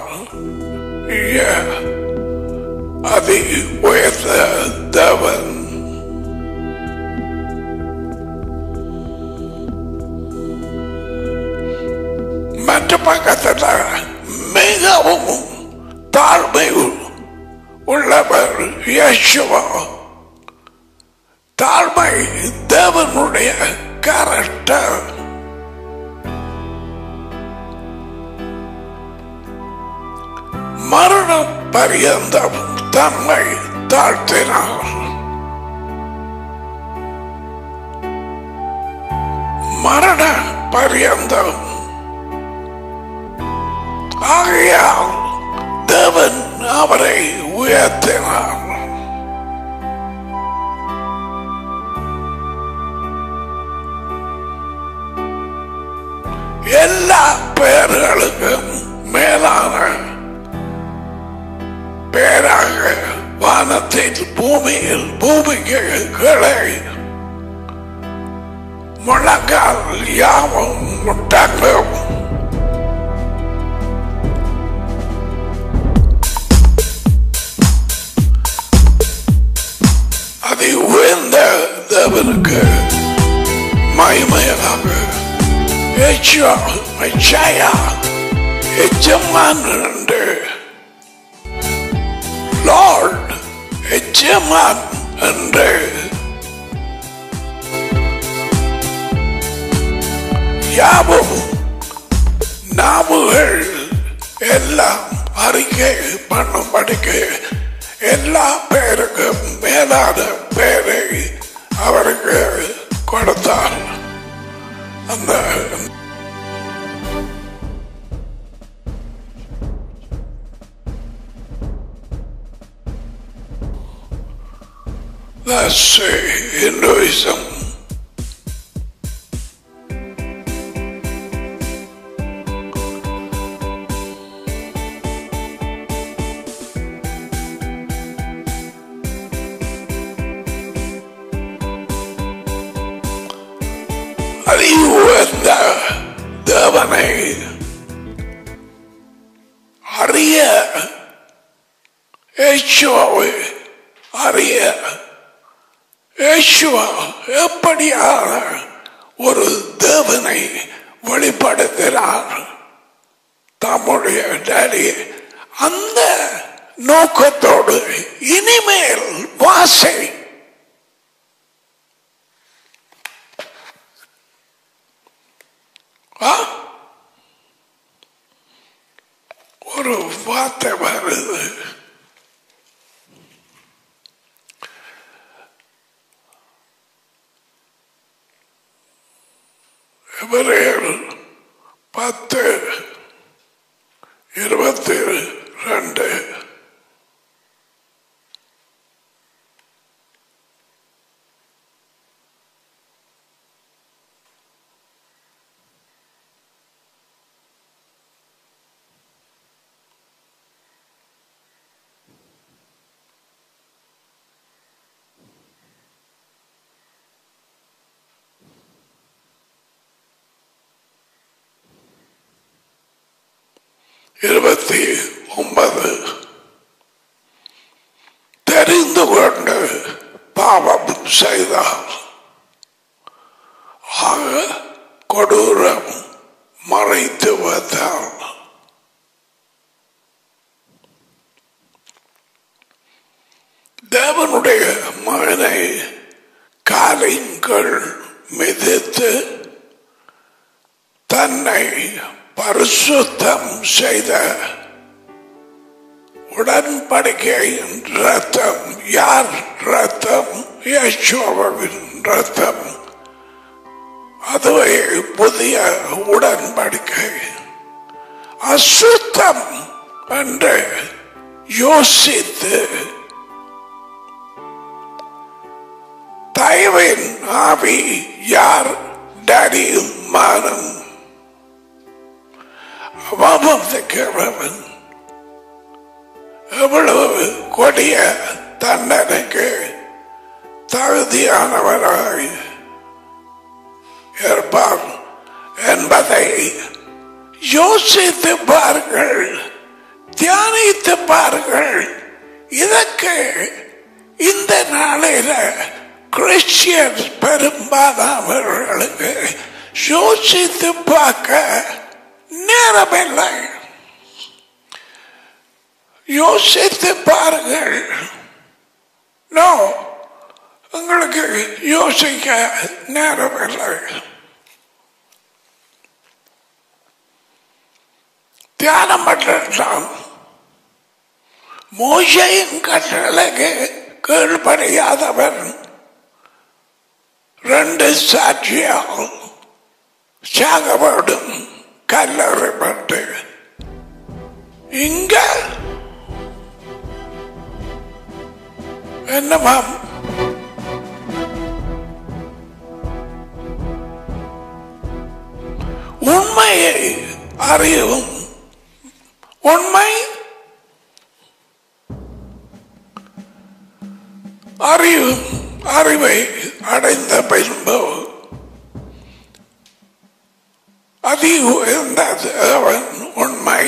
அதி உயர்ந்த தேவன் மற்ற பக்கத்தில் மிகவும் தாழ்மை உள்ளவர் யேசுவா. தாழ்மை தேவனுடைய கேரக்டர். மரண பரியந்தம் தன்னை தாழ்த்தினார். மரண பரியந்தம். ஆகையால் தேவன் அவரை உயர்த்தினார். எல்லா பெயர்களுக்கும் மேலான பேராக வானத்தில் பூமியில் பூமிக்கு கீழே முழங்கால் யாவும் முட்டாங்கும். அதை உயர்ந்த தேவனுக்கு மகிமையாக எஜமான் என்று லார்ட் எஜமான் என்று யாவும் நாவுகள் எல்லாம் அறிக்கை பண்ணும்படிக்கு எல்லா பேருக்கும் மேலான பேரை அவருக்கு கொடுத்தார். அந்த that's Hinduism. அறிவுந்த தேவனை அறிய யேசுவை அறிய யேசுவா எப்படியான ஒரு தேவனை வெளிப்படுத்தினார் தம்முடைய டாடி. அந்த நோக்கத்தோடு இனிமேல் வாசை ஒரு வார்த்தை வருது. 22 29 தெரிந்து கொண்டு பாவம் செய்தார். ஆக கொடூரம் மறைத்து வைத்தார். தேவனுடைய மகனை காலின்கள் மிதித்து தன்னை பரிசுத்தம் செய்த உடன்படிக்கையின் ரத்தம். யார் ரத்தம்? யேசுவின் ரத்தம். அதுவே புதிய உடன்படிக்கை. அசுத்தம் என்று யோசித்து தயவின் ஆவி யார்? டாடியும் மானும் அவமதிக்கிறவன் எவ்வளவு கொடிய தண்டனைக்கு தகுதியானவராய் இருப்பார் என்பதை யோசித்து பாருங்கள், தியானித்து பாருங்கள். இதற்கு இந்த நாளையில கிறிஸ்டியன் பெரும்பாலானவர்களுக்கு யோசித்து பார்க்க நேரமில்லை. யோசித்து பாருங்கள். நோ, உங்களுக்கு யோசிக்க நேரமில்லை. தியானம் பண்றான். மோசேயின் கட்டளைக்கு கீழ்ப்படியாதவன் 2 சாட்சியால் சாகப்படும் கல்லறைப்பட்டு. இங்க என்னவாம்? உண்மையை அறியவும், உண்மை அறிவும் அறிவை அடைந்த பின்பு அதி உயர்ந்த தேவன் உண்மை,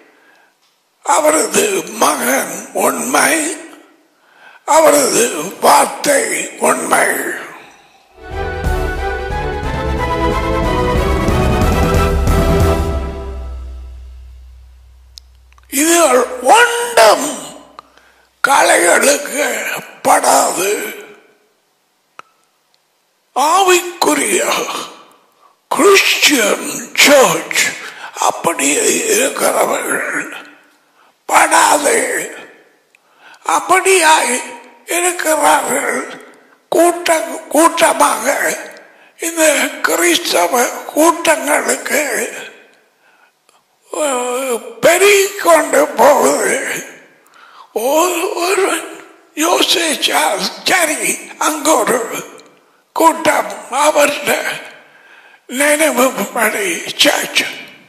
அவரது மகன் உண்மை, அவரது வார்த்தை உண்மை. இது ஒன்றும் கலைகளுக்கு படாது. ஆவிக்குரிய கிறிஸ்டியன் சர்ச் அப்படியே இருக்கிறவர்கள் படாது. அப்படியாய் இருக்கிறார்கள். கூட்டமாக இந்த கிறிஸ்தவ கூட்டங்களுக்கு பெருகிக்கொண்டு போகுது. ஒருவன் யோசிச்சால் சரி, அங்க ஒரு கூட்டம் அவருடைய நினைவுபடி சர்ச்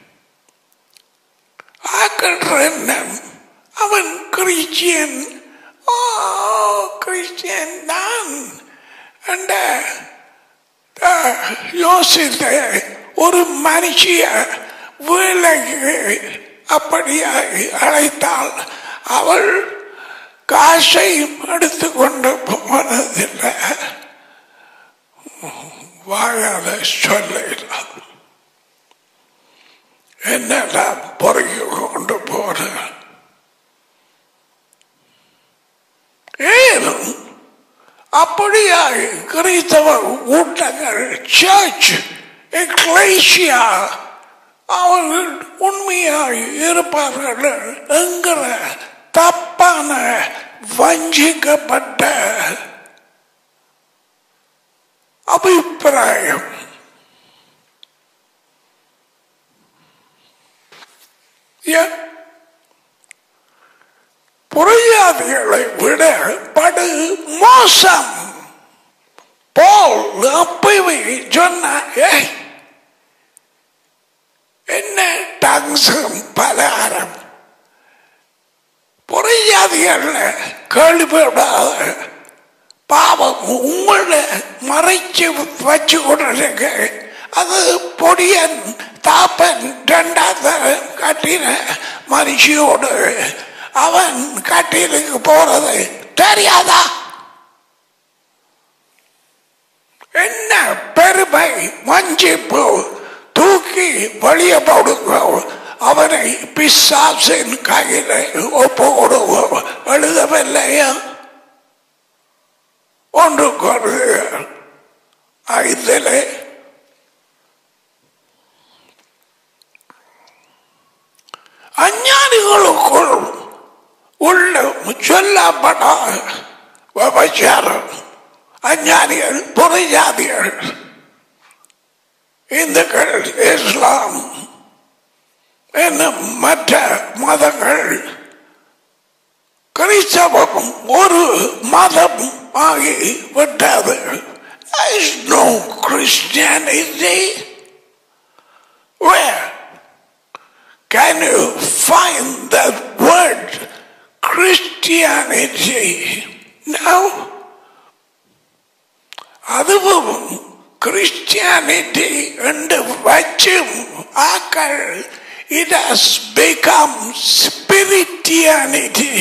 ஆக்கின்றன். அவன் கிறிஸ்டியன், கிறிஸ்டியன் தான் என்ற யோசித்த ஒரு மனுஷிய வேலைக்கு அப்படியாக அழைத்தால் அவள் காசையும் எடுத்துக்கொண்டு போனதில்லை. வாயால சொல்ல என்னெல்லாம் பொறுக்கி கொண்டு போன. ஏனும் அப்படியாக கிறிஸ்தவ கூட்டங்கள் சர்ச் எக்லேசியா அவர்கள் உண்மையாக இருப்பார்கள் என்கிற தப்பான வஞ்சிக்கப்பட்ட அபிப்பிராயம். புரியாதிகளை விட படு மோசம். போல் அப்பவே சொன்ன என்ன டங்ஸும் பலகாரம் புரியாதிகள் கேள்விப்படாத பாவம் உங்களை மறைச்சு வச்சு கொண்டிருக்க. அது பொடியன் தாப்பன் ரெண்டாவது கட்டின மனுஷியோடு அவன் கட்டிலுக்கு போறது தெரியாதா? என்ன பெருமை வஞ்சிப்பு, தூக்கி வழிய போடுங்க, அவனை பிசாசின் கையில ஒப்பு கொடுங்க. எழுதவில்லையா? ஒன்று கொள்ளுங்கள் 5 அஞ்ஞானிகளுக்குள் உள்ள சொல்லப்படாத விபச்சாரம். அஞ்ஞானிகள் புறஜாதிகள், இந்துக்கள், இஸ்லாம் என்னும் மற்ற மதங்கள், கிறிஸ்தவம் ஒரு மதம் ஆகி விட்டது. There is no Christianity. Where can you find that word Christianity? No. அதுவும் கிறிஸ்டியானிட்டி என்று வச்சும் ஆக்கள் it has become spirituality.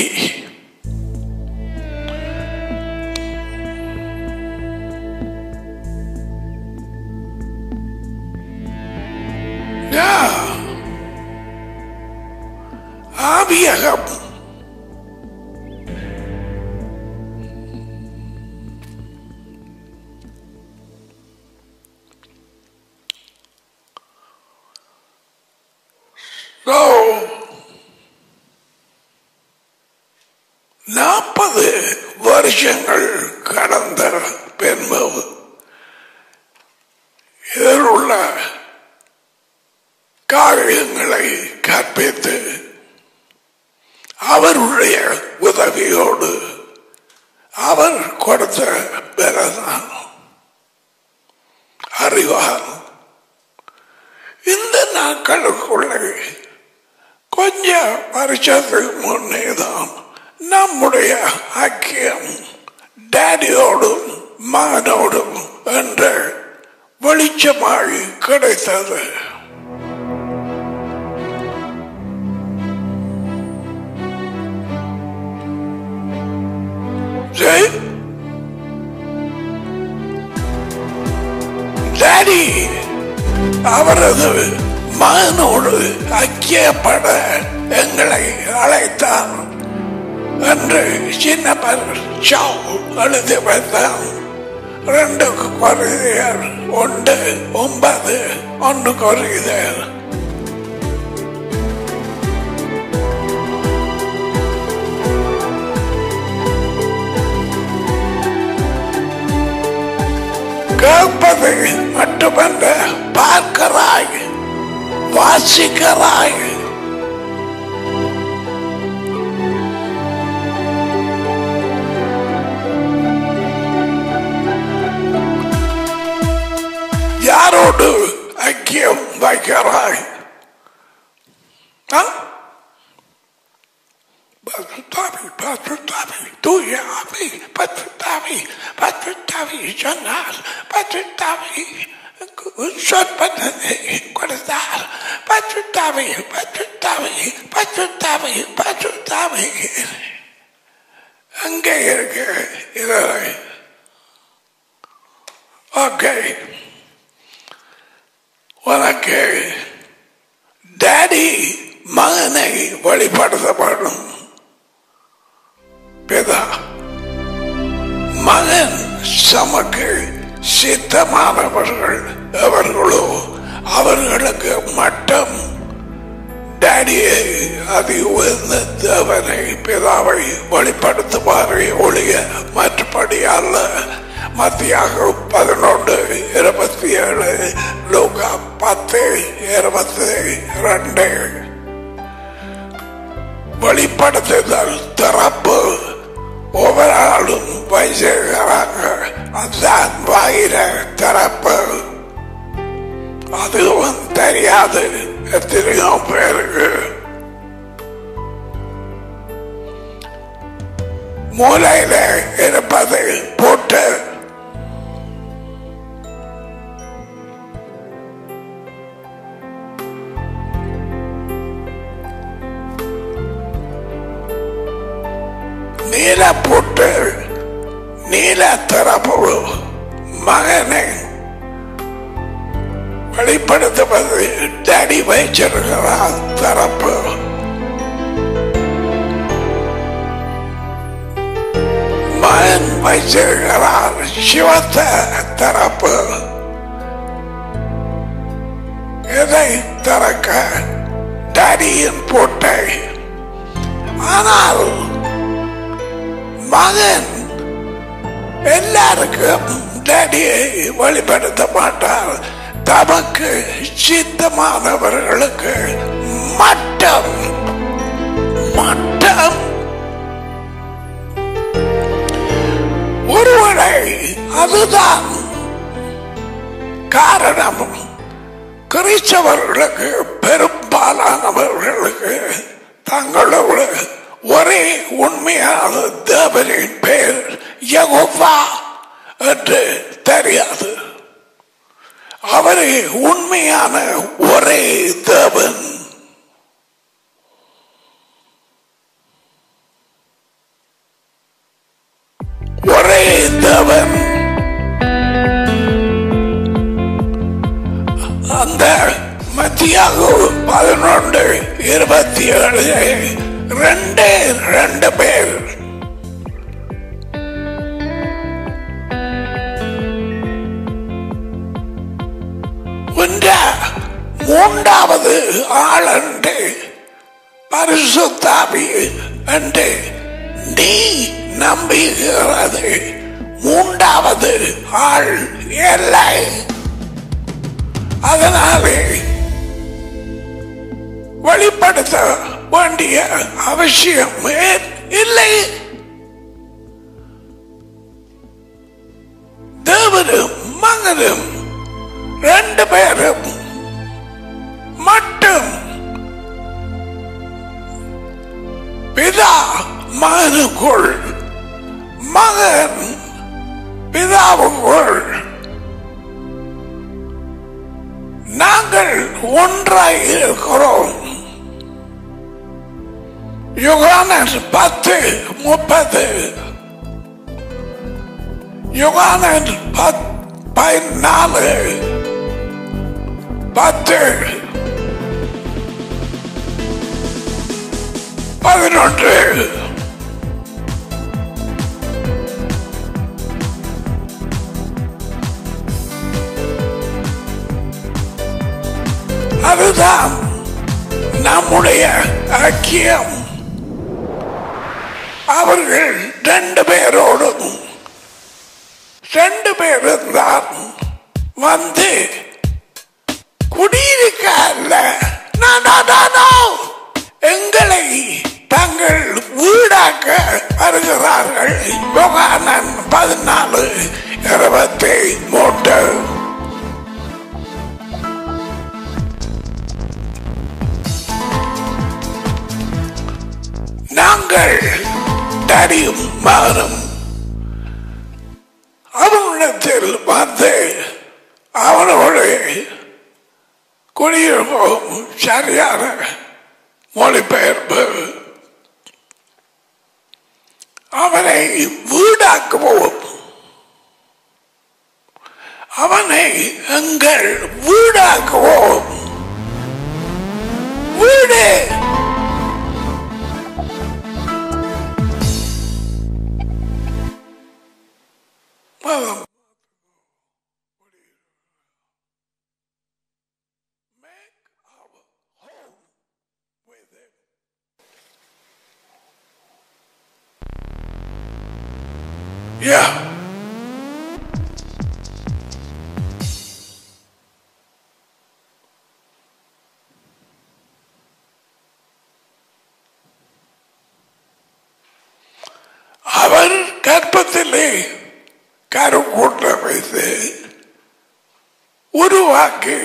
ஆவியகம் So 40 வருஷங்கள் கடந்த பின்பு இதில் உள்ள காரியங்களை கற்பித்து அவருடைய உதவியோடு அவர் கொடுத்த பிறதான் அறிவார். இந்த நாட்களுக்குள்ள கொஞ்ச வருஷத்துக்கு முன்னேதான் நம்முடைய ஐக்கியம் டாடியோடும் மகனோடும் என்ற வெளிச்சமாகி கிடைத்தது. டாடி அவரது மகனோடு ஐக்கியப்பட எங்களை அழைத்தார் என்று சின்னப்பர் எழுதி வைத்தார். 2 கொரிந்தியர் 1:9 1 கொரிந்தியர். கேட்பது மட்டுமல்ல, பார்க்கிறாய், வாசிக்கிறாய். யாரோடு ஐக்கியம் வைக்கிறாய்? தூய ஆவி, பசுத்தாவி சொன்னார், பசுத்தாவி சொற்பதை கொடுத்தார். பசுத்தாவி அங்கே இருக்கு. ஓகே, உனக்கு டாடி மகனை வெளிப்படுத்தப்படும். பிதா மகன் சமக்கு சித்தமானவர்கள் எவர்களோ அவர்களுக்கு மட்டும் டாடியை அதி உயர்ந்த தேவனை பிதாவை வெளிப்படுத்துவாரே ஒழிய மற்றபடி அல்ல. மத்தியாக 11:27, லூக்கா 10:22 வெளிப்படுத்துதல் திறப்பு ஒவ்வொரு ஆளும் வைத்திருக்கிறாங்க. அதுதான் வாயில திறப்பு. அதுவும் தெரியாது எத்தனையோ பேருக்கு. மூலையில இருப்பது போட்டு நீல போட்டு நீல திறப்பு மகனை வெளிப்படுத்துவது டடி வைச்சிருக்கிறார். திறப்பு மகன் வைச்சிருக்கிறார். சிவத்த திறப்பு எதை திறக்க டடியின் போட்டை. ஆனால் மகன் எல்லாருக்கும் டடியை வெளிப்படுத்த மாட்டார். தமக்கு சித்தமானவர்களுக்கு மட்டும் மட்டும் ஒருவரை. அதுதான் காரணம். கிறிஸ்தவர்களுக்கு பெரும்பாலானவர்களுக்கு தங்களோடு ஒரே உண்மையான தேவனின் பெயர் யெகோவா என்று தெரியாது. அவரே உண்மையான ஒரே தேவன். ஒரே தேவன். அந்த மத்தியாகு 11:27 ரெண்டு பேர் மூன்றாவது ஆளண்டு பரிசுத்தாவி என்று நீ நம்புகிறது. மூன்றாவது ஆள் இல்லை. அதனாலே வெளிப்படுத்த வேண்டிய அவசியம் இல்லை. தேவனும் மகனும் ரெண்டு பேரும் மட்டும். பிதா மகனுக்குள், மகன் பிதாவுக்குள். நாங்கள் ஒன்றாய் இருக்கிறோம். யோகானன் 10:30, யோகானன் 14:11. அதுதான் நம்முடைய ஐக்கியம். அவர்கள் ரெண்டு பேரோடும் ரெண்டு பேரும் தான் வந்து குடியிருக்க அல்ல, எங்களை தங்கள் வீடாக்க வருகிறார்கள். யோகானன் 14:23. நாங்கள் தடியும் மகனும் அவனிடத்தில் வந்து அவனோடு குடியிருப்போம். சரியான மொழிபெயர்ப்பு. அவனை வீடாக்குவோம். அவனை எங்கள் வீடாக்குவோம். வீடு yeah. கற்பத்திலே கருக்கூட்ட வைத்து உருவாக்கி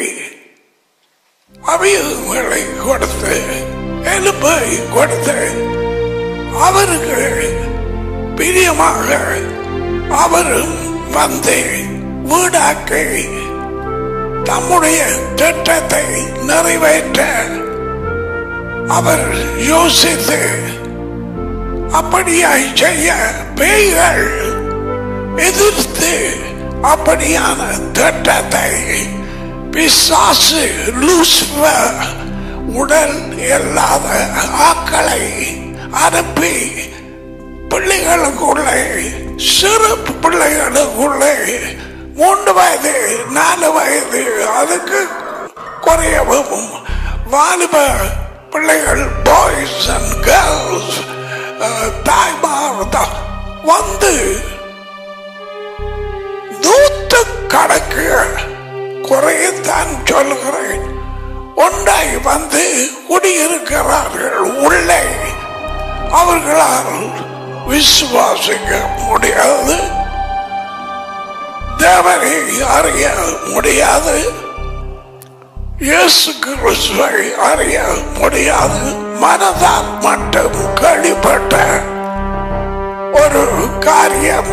அவயங்களை கொடுத்து எலும்பை கொடுத்து அவருக்கு பிரியமாக அவரும் வந்து வீடாக்கி தம்முடைய திட்டத்தை நிறைவேற்ற அவர் யோசித்து அப்படியாய் செய்ய பேய்கள் எதிர்த்து அப்படியான திட்டத்தை பிசாசு லூசிபர் உடல் இல்லாத ஆக்களை அனுப்பி பிள்ளைகளுக்குள்ளே சிறு பிள்ளைகளுக்குள்ளே 3 வயது 4 வயது அதுக்கு குறையவும் வாலிப பிள்ளைகள் பாய்ஸ் அண்ட் கேர்ள்ஸ் தாய்மார் வந்து 100 கணக்கு குறையத்தான் சொல்கிறேன் ஒன்றாய் வந்து குடியிருக்கிறார்கள் உள்ளே. அவர்களால் விசுவாசிக்க முடியாது, தேவனை அறிய முடியாது, இயேசு கிறிஸ்துவை அறிய முடியாது. மனதால் மட்டும் கழிப்பட்ட ஒரு காரியம்.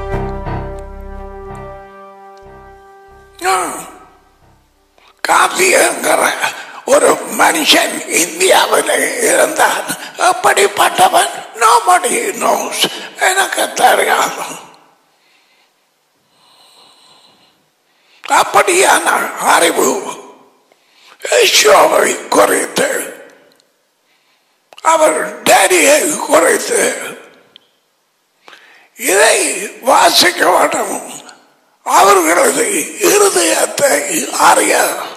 காந்திங்கிற ஒரு மனுஷன் இந்தியாவில் இருந்தான். அப்படிப்பட்டவன் nobody knows. எனக்கு தெரியாது. அப்படியான அறிவு யேசுவை குறித்து அவர் டேடியை குறித்து இதை வாசிக்க வேண்டும். அவர்களது இருதயத்தை அறிய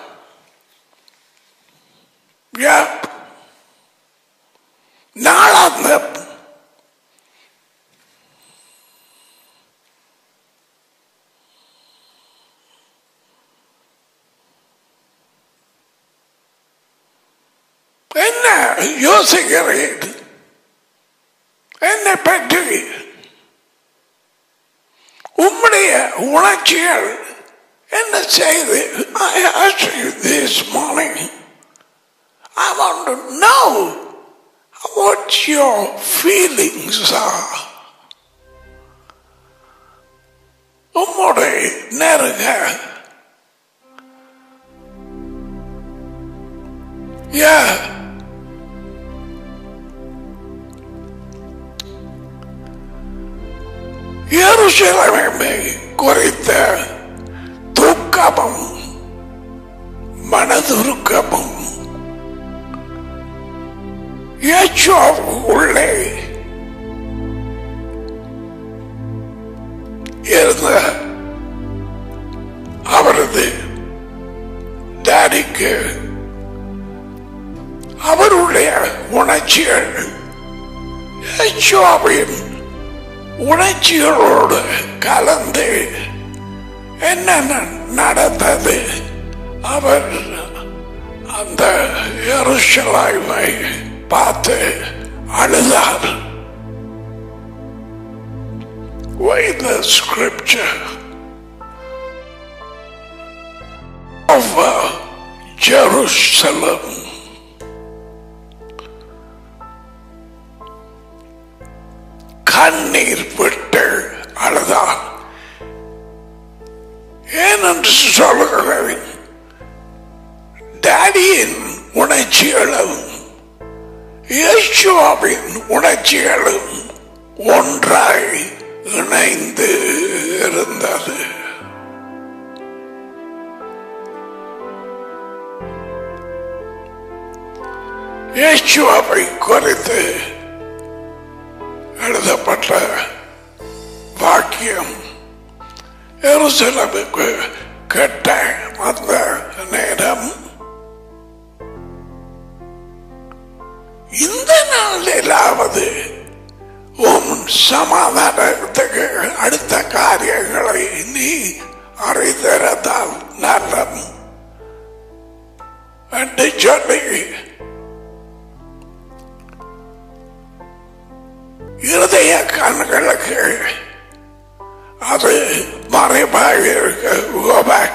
நாளாந்தம் என்ன யோசிக்கிறேன் என்னை பற்றி? உம்முடைய உணர்ச்சிகள் என்ன செய்து? I asked you this morning. I want to know what your feelings are. உம்முடைய நெருங்க எருசலேமை குறித்த துக்கமும் மனதுருக்கமும் உள்ளே இருந்த அவரது டாடிக்கு அவருடைய உணர்ச்சிகள் யெகோவாவின் உணர்ச்சிகளோடு கலந்து என்னென்ன நடந்தது? அவர் அந்த எருசலேமை பார்த்து அழுதார். Why the scripture of Jerusalem கண்ணீர் விட்டு அழுதார். ஏனென்று சொல்கிறேன், டாடியின் உணர்ச்சிகளும் யெகோவாவின் உணர்ச்சிகளும் ஒன்றாய் இணைந்து இருந்தது. யெகோவாவை குறித்து எழுதப்பட்ட வாக்கியம் எருசலேமுக்கு கெட்ட வந்த நேரம் இந்த நாளிலாவது உன் சமாதானத்துக்கு அடுத்த காரியங்களை நீ அறிந்திருந்தால் நல்லது என்று சொல்லி இருதய கண்களுக்கு அது மறைவாக இருக்கு. Go back.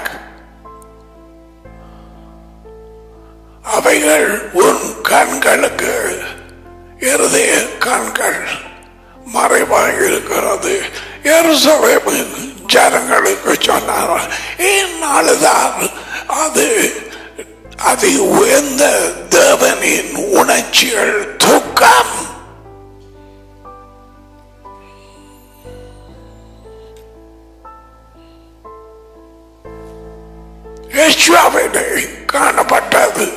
அவைகள் உன் கண்களுக்கு இருதய கண்கள் மறைவாக இருக்கிறது. எருசலேமின் ஜனங்களுக்கு சொன்னார், இந்நாளுதான் அது அதி உயர்ந்த தேவனின் உணர்ச்சிகள் துக்கம். யெகோவாவிலே காணப்பட்டது.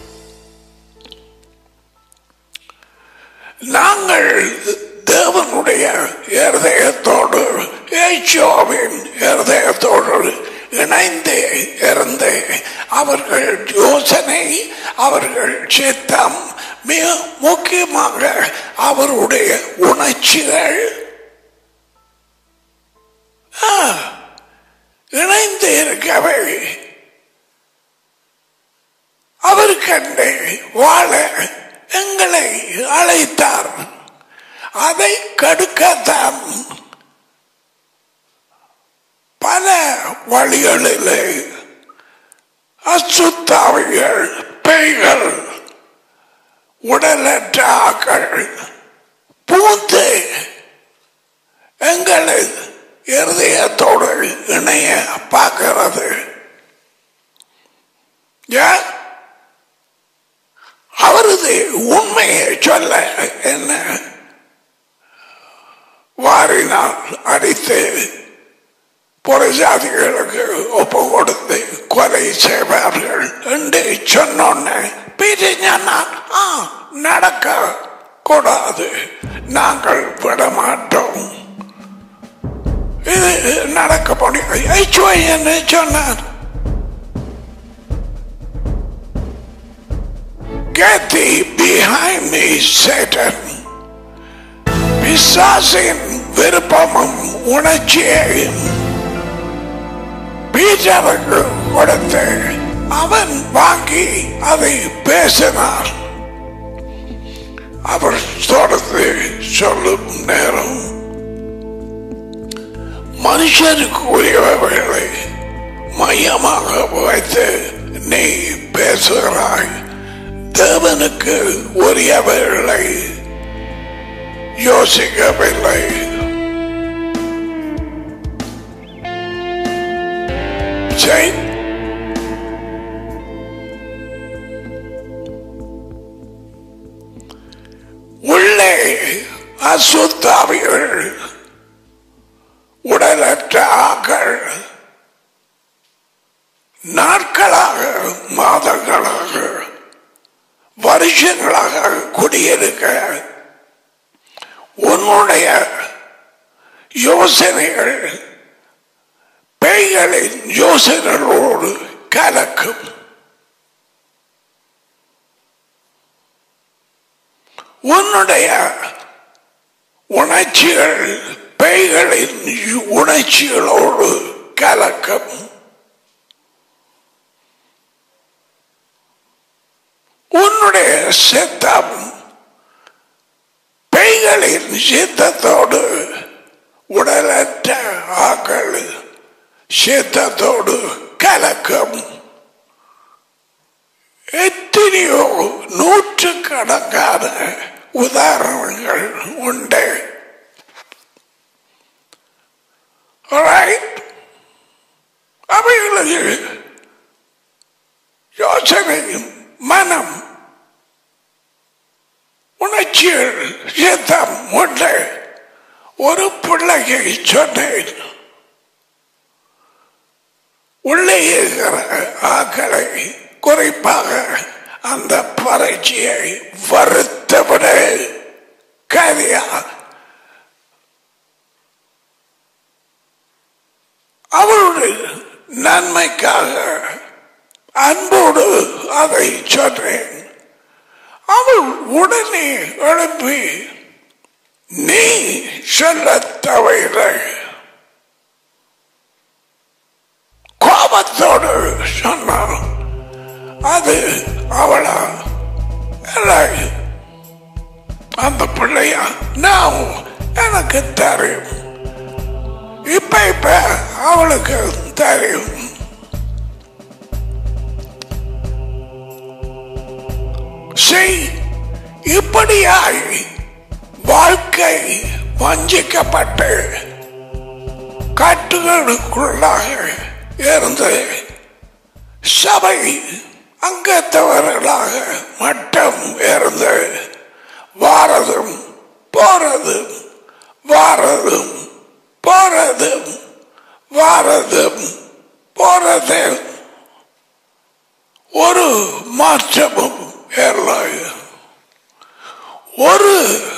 நாங்கள் தேவனுடைய இருதயத்தோடு யெகோவாவின் இருதயத்தோடு இணைந்து இருந்து அவர்கள் யோசனை, அவர்கள் சித்தம், மிக முக்கியமாக அவருடைய உணர்ச்சிகள் இணைந்து இருக்கவே அவருக்கண்டே வாழ எங்களை அழைத்தார். அதை கடுக்கத்தான் பல வழிகளிலே அசுத்தாவிகள், பேய்கள், உடலற்ற ஆக்கள் பூந்து எங்களை இருதயத்தோடு இணைய பார்க்கிறது. அவரது உண்மையை சொல்ல என்ன வாரினால் அடித்து புறஜாதிகளுக்கு ஒப்பு கொடுத்து கொலை செய்வார்கள் என்று சொன்னோன்னு நடக்க கூடாது, நாங்கள் விட மாட்டோம், இது நடக்க முடியும் என்ன சொன்னார். Get thee behind me, Satan. பிசாசின் விருப்பமும் உணர்ச்சியையும் பீட்டருக்கு கொடுத்து அவன் வாங்கி அதை பேசினார். அவர் தொடர்ந்து சொல்லும் நேரம், மனுஷனுக்கு உரியவர்களை மையமாக வைத்து நீ பேசுகிறாய், தேவனுக்கு உரியவர்களை யோசிக்கவில்லை. உள்ளே அசுத்தாவிகள், உடலற்ற ஆக்கள் நாட்களாக, மாதங்களாக, வருஷங்களாக குடியிருக்க உன்னுடைய யோசனைகள் பேய்களின் யோசனைகளோடு கலக்கும். உன்னுடைய உணர்ச்சிகள் பேய்களின் உணர்ச்சிகளோடு கலக்கும். உன்னுடைய சித்தம் பேய்களின் சித்தத்தோடு, உடலற்ற ஆக்கள் சித்தத்தோடு கலக்கும். எத்தனையோ நூற்றுக்கணக்கான உதாரணங்கள் உண்டு. அவைகளுக்கு யோசனையும் மனம், உணர்ச்சிகள், சித்தம் உண்டு. ஒரு பிள்ளையை சொன்னேன், உள்ளே இருக்கிற ஆக்களை, குறிப்பாக அந்த பரீட்சையை வருத்தவிட கதியா அவருடைய நன்மைக்காக அன்போடு அதை சொன்னேன். அவள் உடனே எழுப்பி, நீ சொல்ல தவிர கோபத்தோடு சொன்னார். அது அவளா இல்லை, அந்த பிள்ளையா? நான் எனக்கு தெரியும். இப்ப அவளுக்கு தெரியும். இப்படியாய் வாழ்க்கை வஞ்சிக்கப்பட்டு கட்டுகளுக்குள்ளாக இருந்து சபை அங்கத்தவர்களாக மட்டும் இருந்து வாரதும் போறதும் வாரதும் போறதும் வாரதும் போறதும் ஒரு மாற்றமும் இல்லை. ஒரு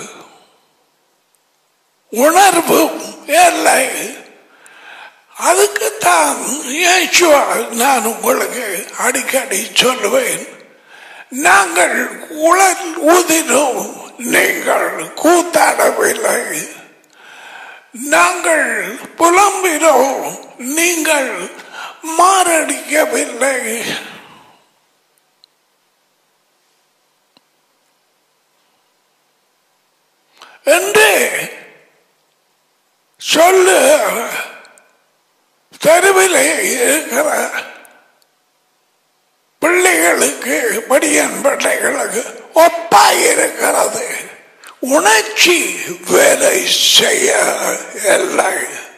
உணர்வும் இல்லை. அதுக்குத்தான் நான் உங்களுக்கு அடிக்கடி சொல்லுவேன், நாங்கள் உலர் ஊதினோம், நீங்கள் கூத்தாடவில்லை. நாங்கள் புலம்பினோம், நீங்கள் மாரடிக்கவில்லை. என்று சொல்லு தெருவிலே இருக்கிற பிள்ளைகளுக்கு, படியன் பிள்ளைகளுக்கு ஒப்பாயிருக்கிறது. உணர்ச்சி வேலை செய்ய இல்லை.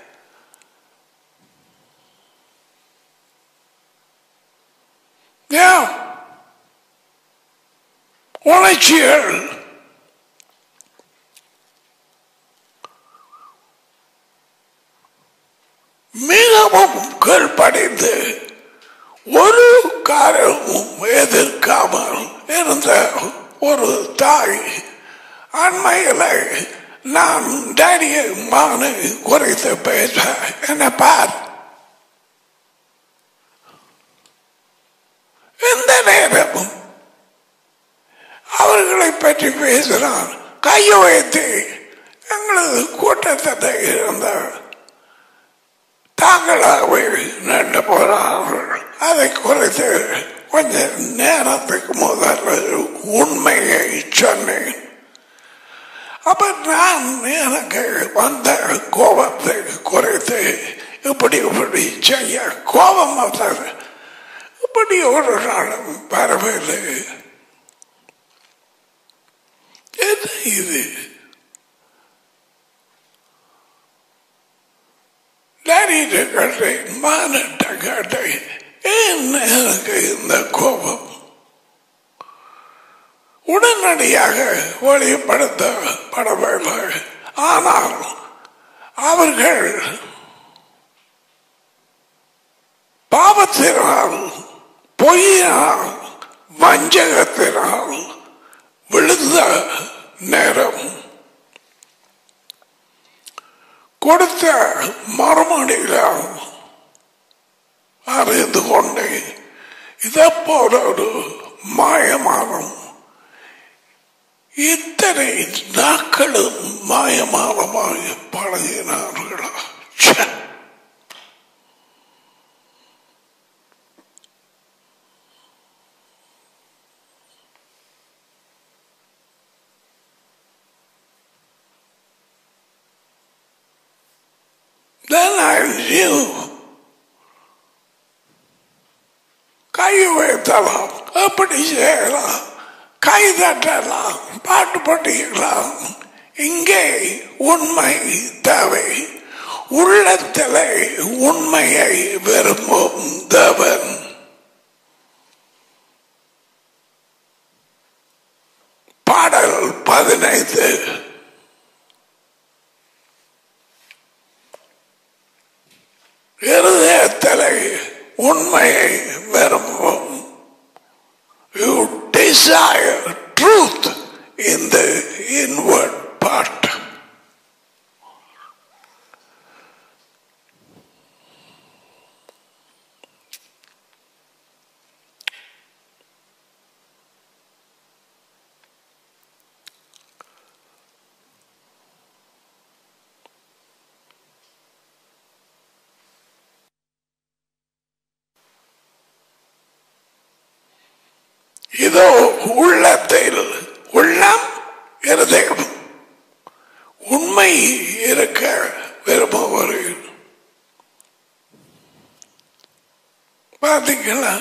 உணர்ச்சிகள் மிகவும் கீழ்ப்படிந்து ஒரு காரணமும் எதிர்க்காமல் இருந்த ஒரு தாய் அண்மையில் நான் டேடியை மானு குறித்து பேச என்ன பார், எந்த நேரமும் அவர்களை பற்றி பேசினார். கையை வைத்து எங்களது கூட்டத்தில் இருந்த தாங்களாகவே நின்று போறார்கள். அதை குறித்து கொஞ்ச நேரத்துக்கு முதல்ல உண்மையை சொன்னேன். அப்ப நான் எனக்கு வந்த கோபத்தை குறைத்து இப்படி செய்ய கோபம் வந்தது. இப்படி ஒரு நாளும் வரவில்லை. இது மானிட்ட கேட்டை எனக்கு இந்த கோபம் உடனடியாக வெளிப்படுத்தப்படவில்லை. ஆனால் அவர்கள் பாவத்தினால், பொய்யினால், வஞ்சகத்தினால் விழுந்த நேரம் கொடுத்த மறுமொழிகளால் அறிந்து கொண்டேன். இதை போல ஒரு மாயமானம் இத்தனை நாட்களும் மாயமானமாக பழகினார்களா? Then I knew கை வைத்தலாம், எப்படி செய்யலாம், கை தட்டலாம், பாட்டு பாட்டிக்கலாம். இங்கே உண்மை தேவை. உள்ளத்திலே உண்மையை விரும்பும் தேவன். பாடல் 15 இருதயத்திலே உண்மையை விரும்பும். You desire truth in the inward part. இதோ உள்ளத்தில் உள்ளம் இருதயம் உண்மை உண்மை இருக்க விரும்புகிறேன். பார்த்தீங்களா?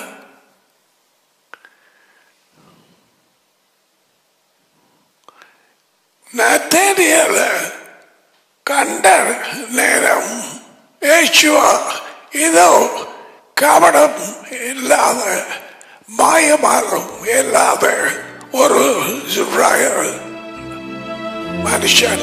நத்தேரியல கண்ட நேரம் ஏசுவா இதோ கபடம் இல்லாத மாயமானம் இல்லாத ஒரு மனுஷன்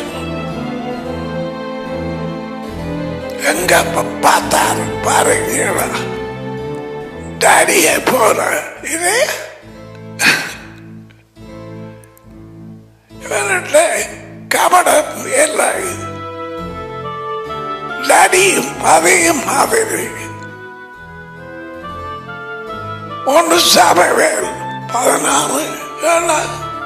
எங்க பார்த்தார் பாருங்களா, டாடிய போற இது இவர்கிட்ட கபடம் இல்லை. டாடியும் அதையும் மாதிரி 1 சாமுவேல் 16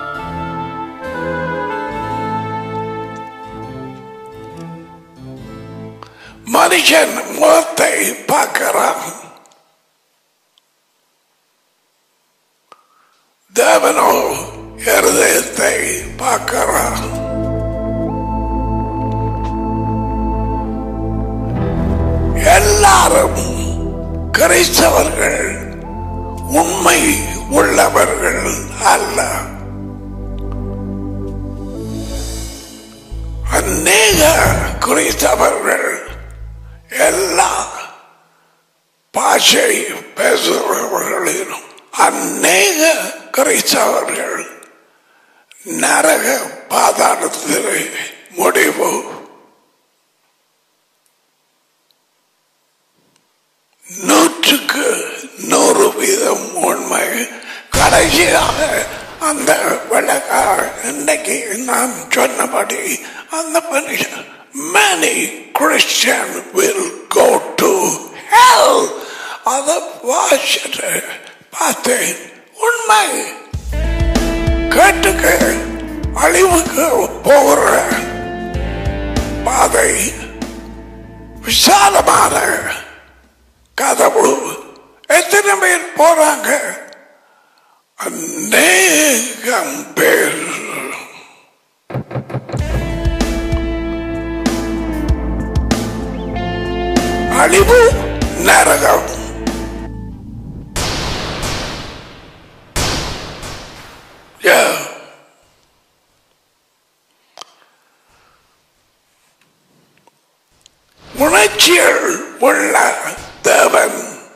மனுஷன் முகத்தை பார்க்கிறான், தேவனோ இருதயத்தை பார்க்கிறான். எல்லாரும் கிறிஸ்தவர்கள் உண்மை உள்ளவர்கள் அல்ல. அநேக கிறிஸ்தவர்கள் எல்லா பாஷை பேசுகிறவர்களிலும் அநேக கிறிஸ்தவர்கள் நரக பாதாளத்திலே முடிவு. நூற்றுக்கு 100% உண்மை. கடைசியாக அந்த விளக்காக இன்னைக்கு நான் சொன்னபடி அந்த மனுஷன் many Christians will go to hell. அதை வாசிட்டு பார்த்தேன். உண்மை கேட்டுக்க அழிவுக்கு போகிற பாதை விசாலமான கதவு. எத்தனை பேர் போறாங்க? அநேகம் பேர். அழிவு நரகம். உணர்ச்சிகள் உள்ள தேவன்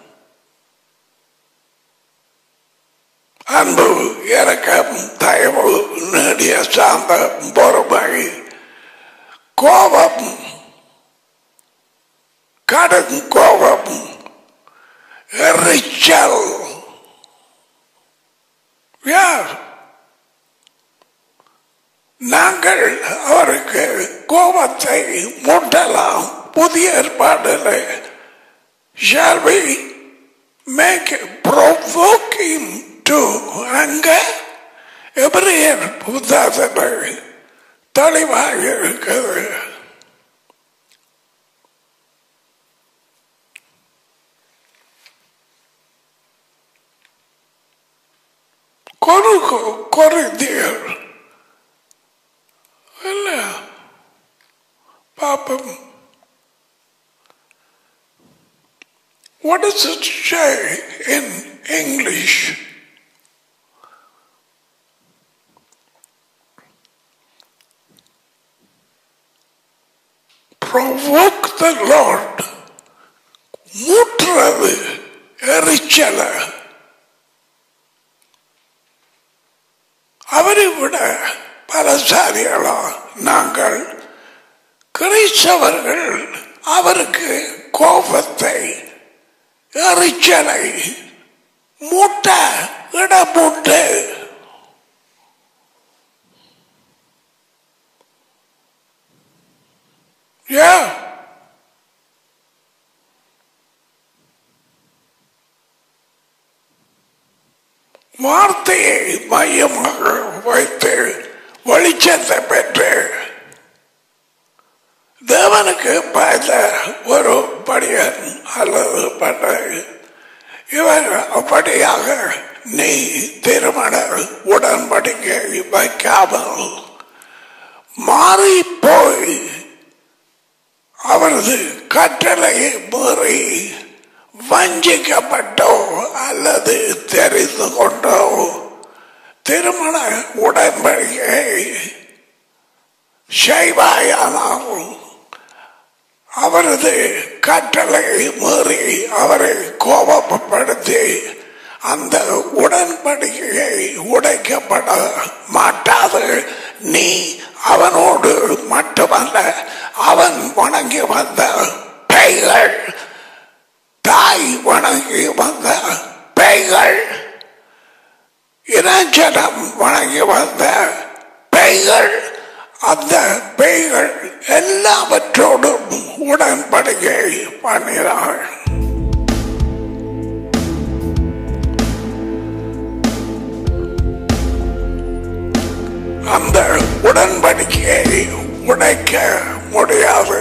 அன்பு, இரக்கம், தயவு, நீடிய சாந்தம், பொறுமை, கோபம், கடும் கோபம், எரிச்சல். நாங்கள் அவருக்கு கோபத்தை மூட்டலாம். புதிய ஏற்பாடில் shall we make provoking to anger? எபிரேயர் புத்தகத்தில் தெளிவாக இருக்கிறது. கொரிந்தியர் இல்ல பாப்பம். What does it say in English? Provoke the Lord. மூற்றது எரிச்சல. அவரை விட பலசாலிகளா நாங்கள் கிறிஸ்தவர்கள் அவருக்கு கோபத்தை எரிச்சலை மூட்ட இடமுண்டு. வார்த்தையை மையமாக வைத்து வெளிச்சத்தை பெற்று தேவனுக்கு பயந்த ஒரு படியன் அல்லது பட்டை இவர் அப்படியாக நீ திருமண உடன்படிக்கை வைக்காமல் மாறி போய் அவரது கட்டளையை மீறி வஞ்சிக்கப்பட்டோ அல்லது தெரிந்து கொண்டோ திருமண உடன்படிக்கை செய்வாயானால் அவரது கட்டளையை மீறி அவரை கோபப்படுத்தி அந்த உடன்படிக்கையை உடைக்கப்பட மாட்டாது. நீ அவனோடு மட்டுமல்ல, அவன் வணங்கி வந்த பேய்கள், தாய் வணங்கி வந்த பேய்கள், இனஞ்சனம் வணங்கி வந்த பேய்கள், அந்த பேய்கள் எல்லாவற்றோடும் உடன்படிக்கை பண்ணினாள். அந்த உடன்படிக்கையை உடைக்க முடியாது.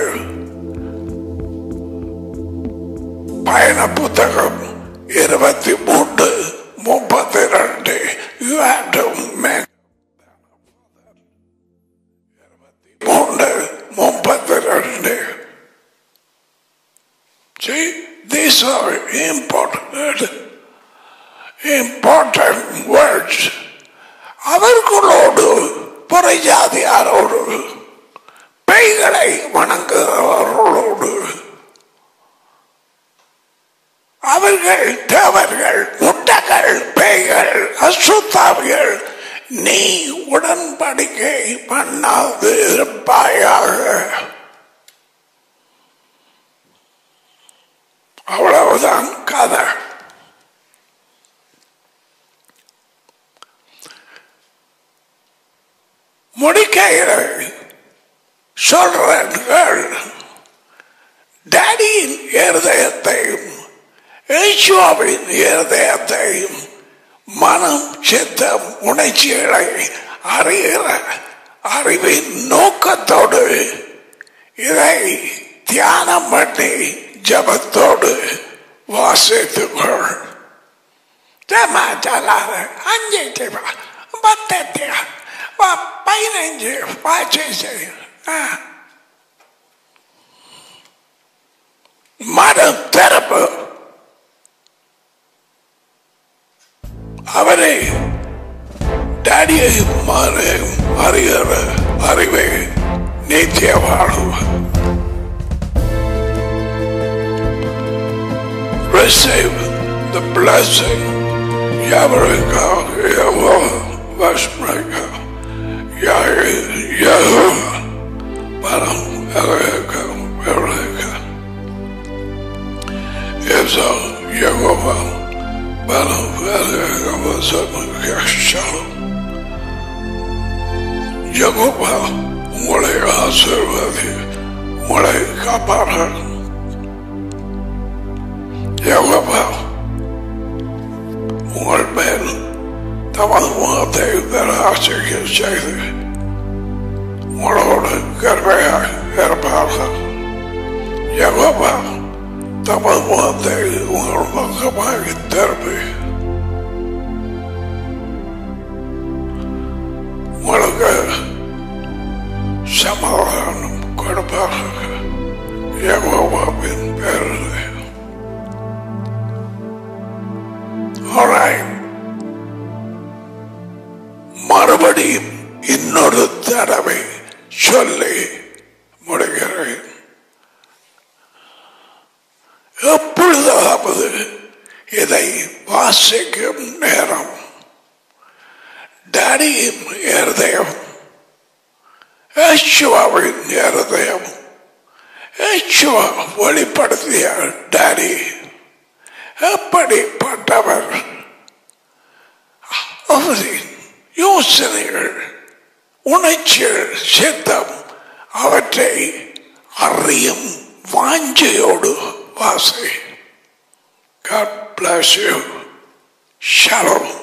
பயண புத்தகம் 23:32. You have to make 23:32. See, these are important words. அவர்களோடு புறஜாதியாரோடு பேய்களை வணங்குகிறவர்களோடு அவர்கள் தேவர்கள், முட்டகள், பேய்கள், அசுத்தாவிகள், நீ உடன்படிக்கை பண்ணாது இருப்பாயாக. அவ்வளவுதான் கதை. முடிக்கையில் சொல்றேன், டாடியின் இருதயத்தையும் யேசுவின் இருதயத்தையும் மனம், சித்தம், உணர்ச்சிகளை அறிகிற அறிவின் நோக்கத்தோடு இதை தியானம் பண்ணி ஜபத்தோடு வாசித்துக்கொள். 15 வாசிச்சு மனம் திறப்பு. அவரை டாடியை அறிகிற அறிவை நித்திய வாழ்வு. Receive the blessing. Yavarika, Yahweh, Vashmaka, Yahweh, Baram, Ereka, Ereka. Esa, Yahweh, Baram, Ereka, Vasamaka, Shalom. Yahweh, உங்களை ஆசீர்வதி, உங்களை காப்பாற்ற. யெகோவா உங்கள் மேல் தமது முகத்தை பிரகாசிக்க செய்து உங்களோடு கருணையாக இருப்பார்கள். யெகோவா தமது முகத்தை உங்கள் பக்கமாக திருப்பி உங்களுக்கு சமாதானம் கொடுப்பார்கள். யெகோவாவின் பேரில். மறுபடியும் இன்னொரு தடவை சொல்லி முடிகிறேன். எப்பொழுதாவது இதை வாசிக்கும் நேரம் டாடியின் இருதயம், யெகோவாவின் இருதயம், யெகோவா வெளிப்படுத்திய டாடி எப்படிப்பட்டவர், அவரின் யோசனைகள், உணர்ச்சிகள், சித்தம், அவற்றை அறியும் வாஞ்சையோடு வாசி. God bless you. Shalom.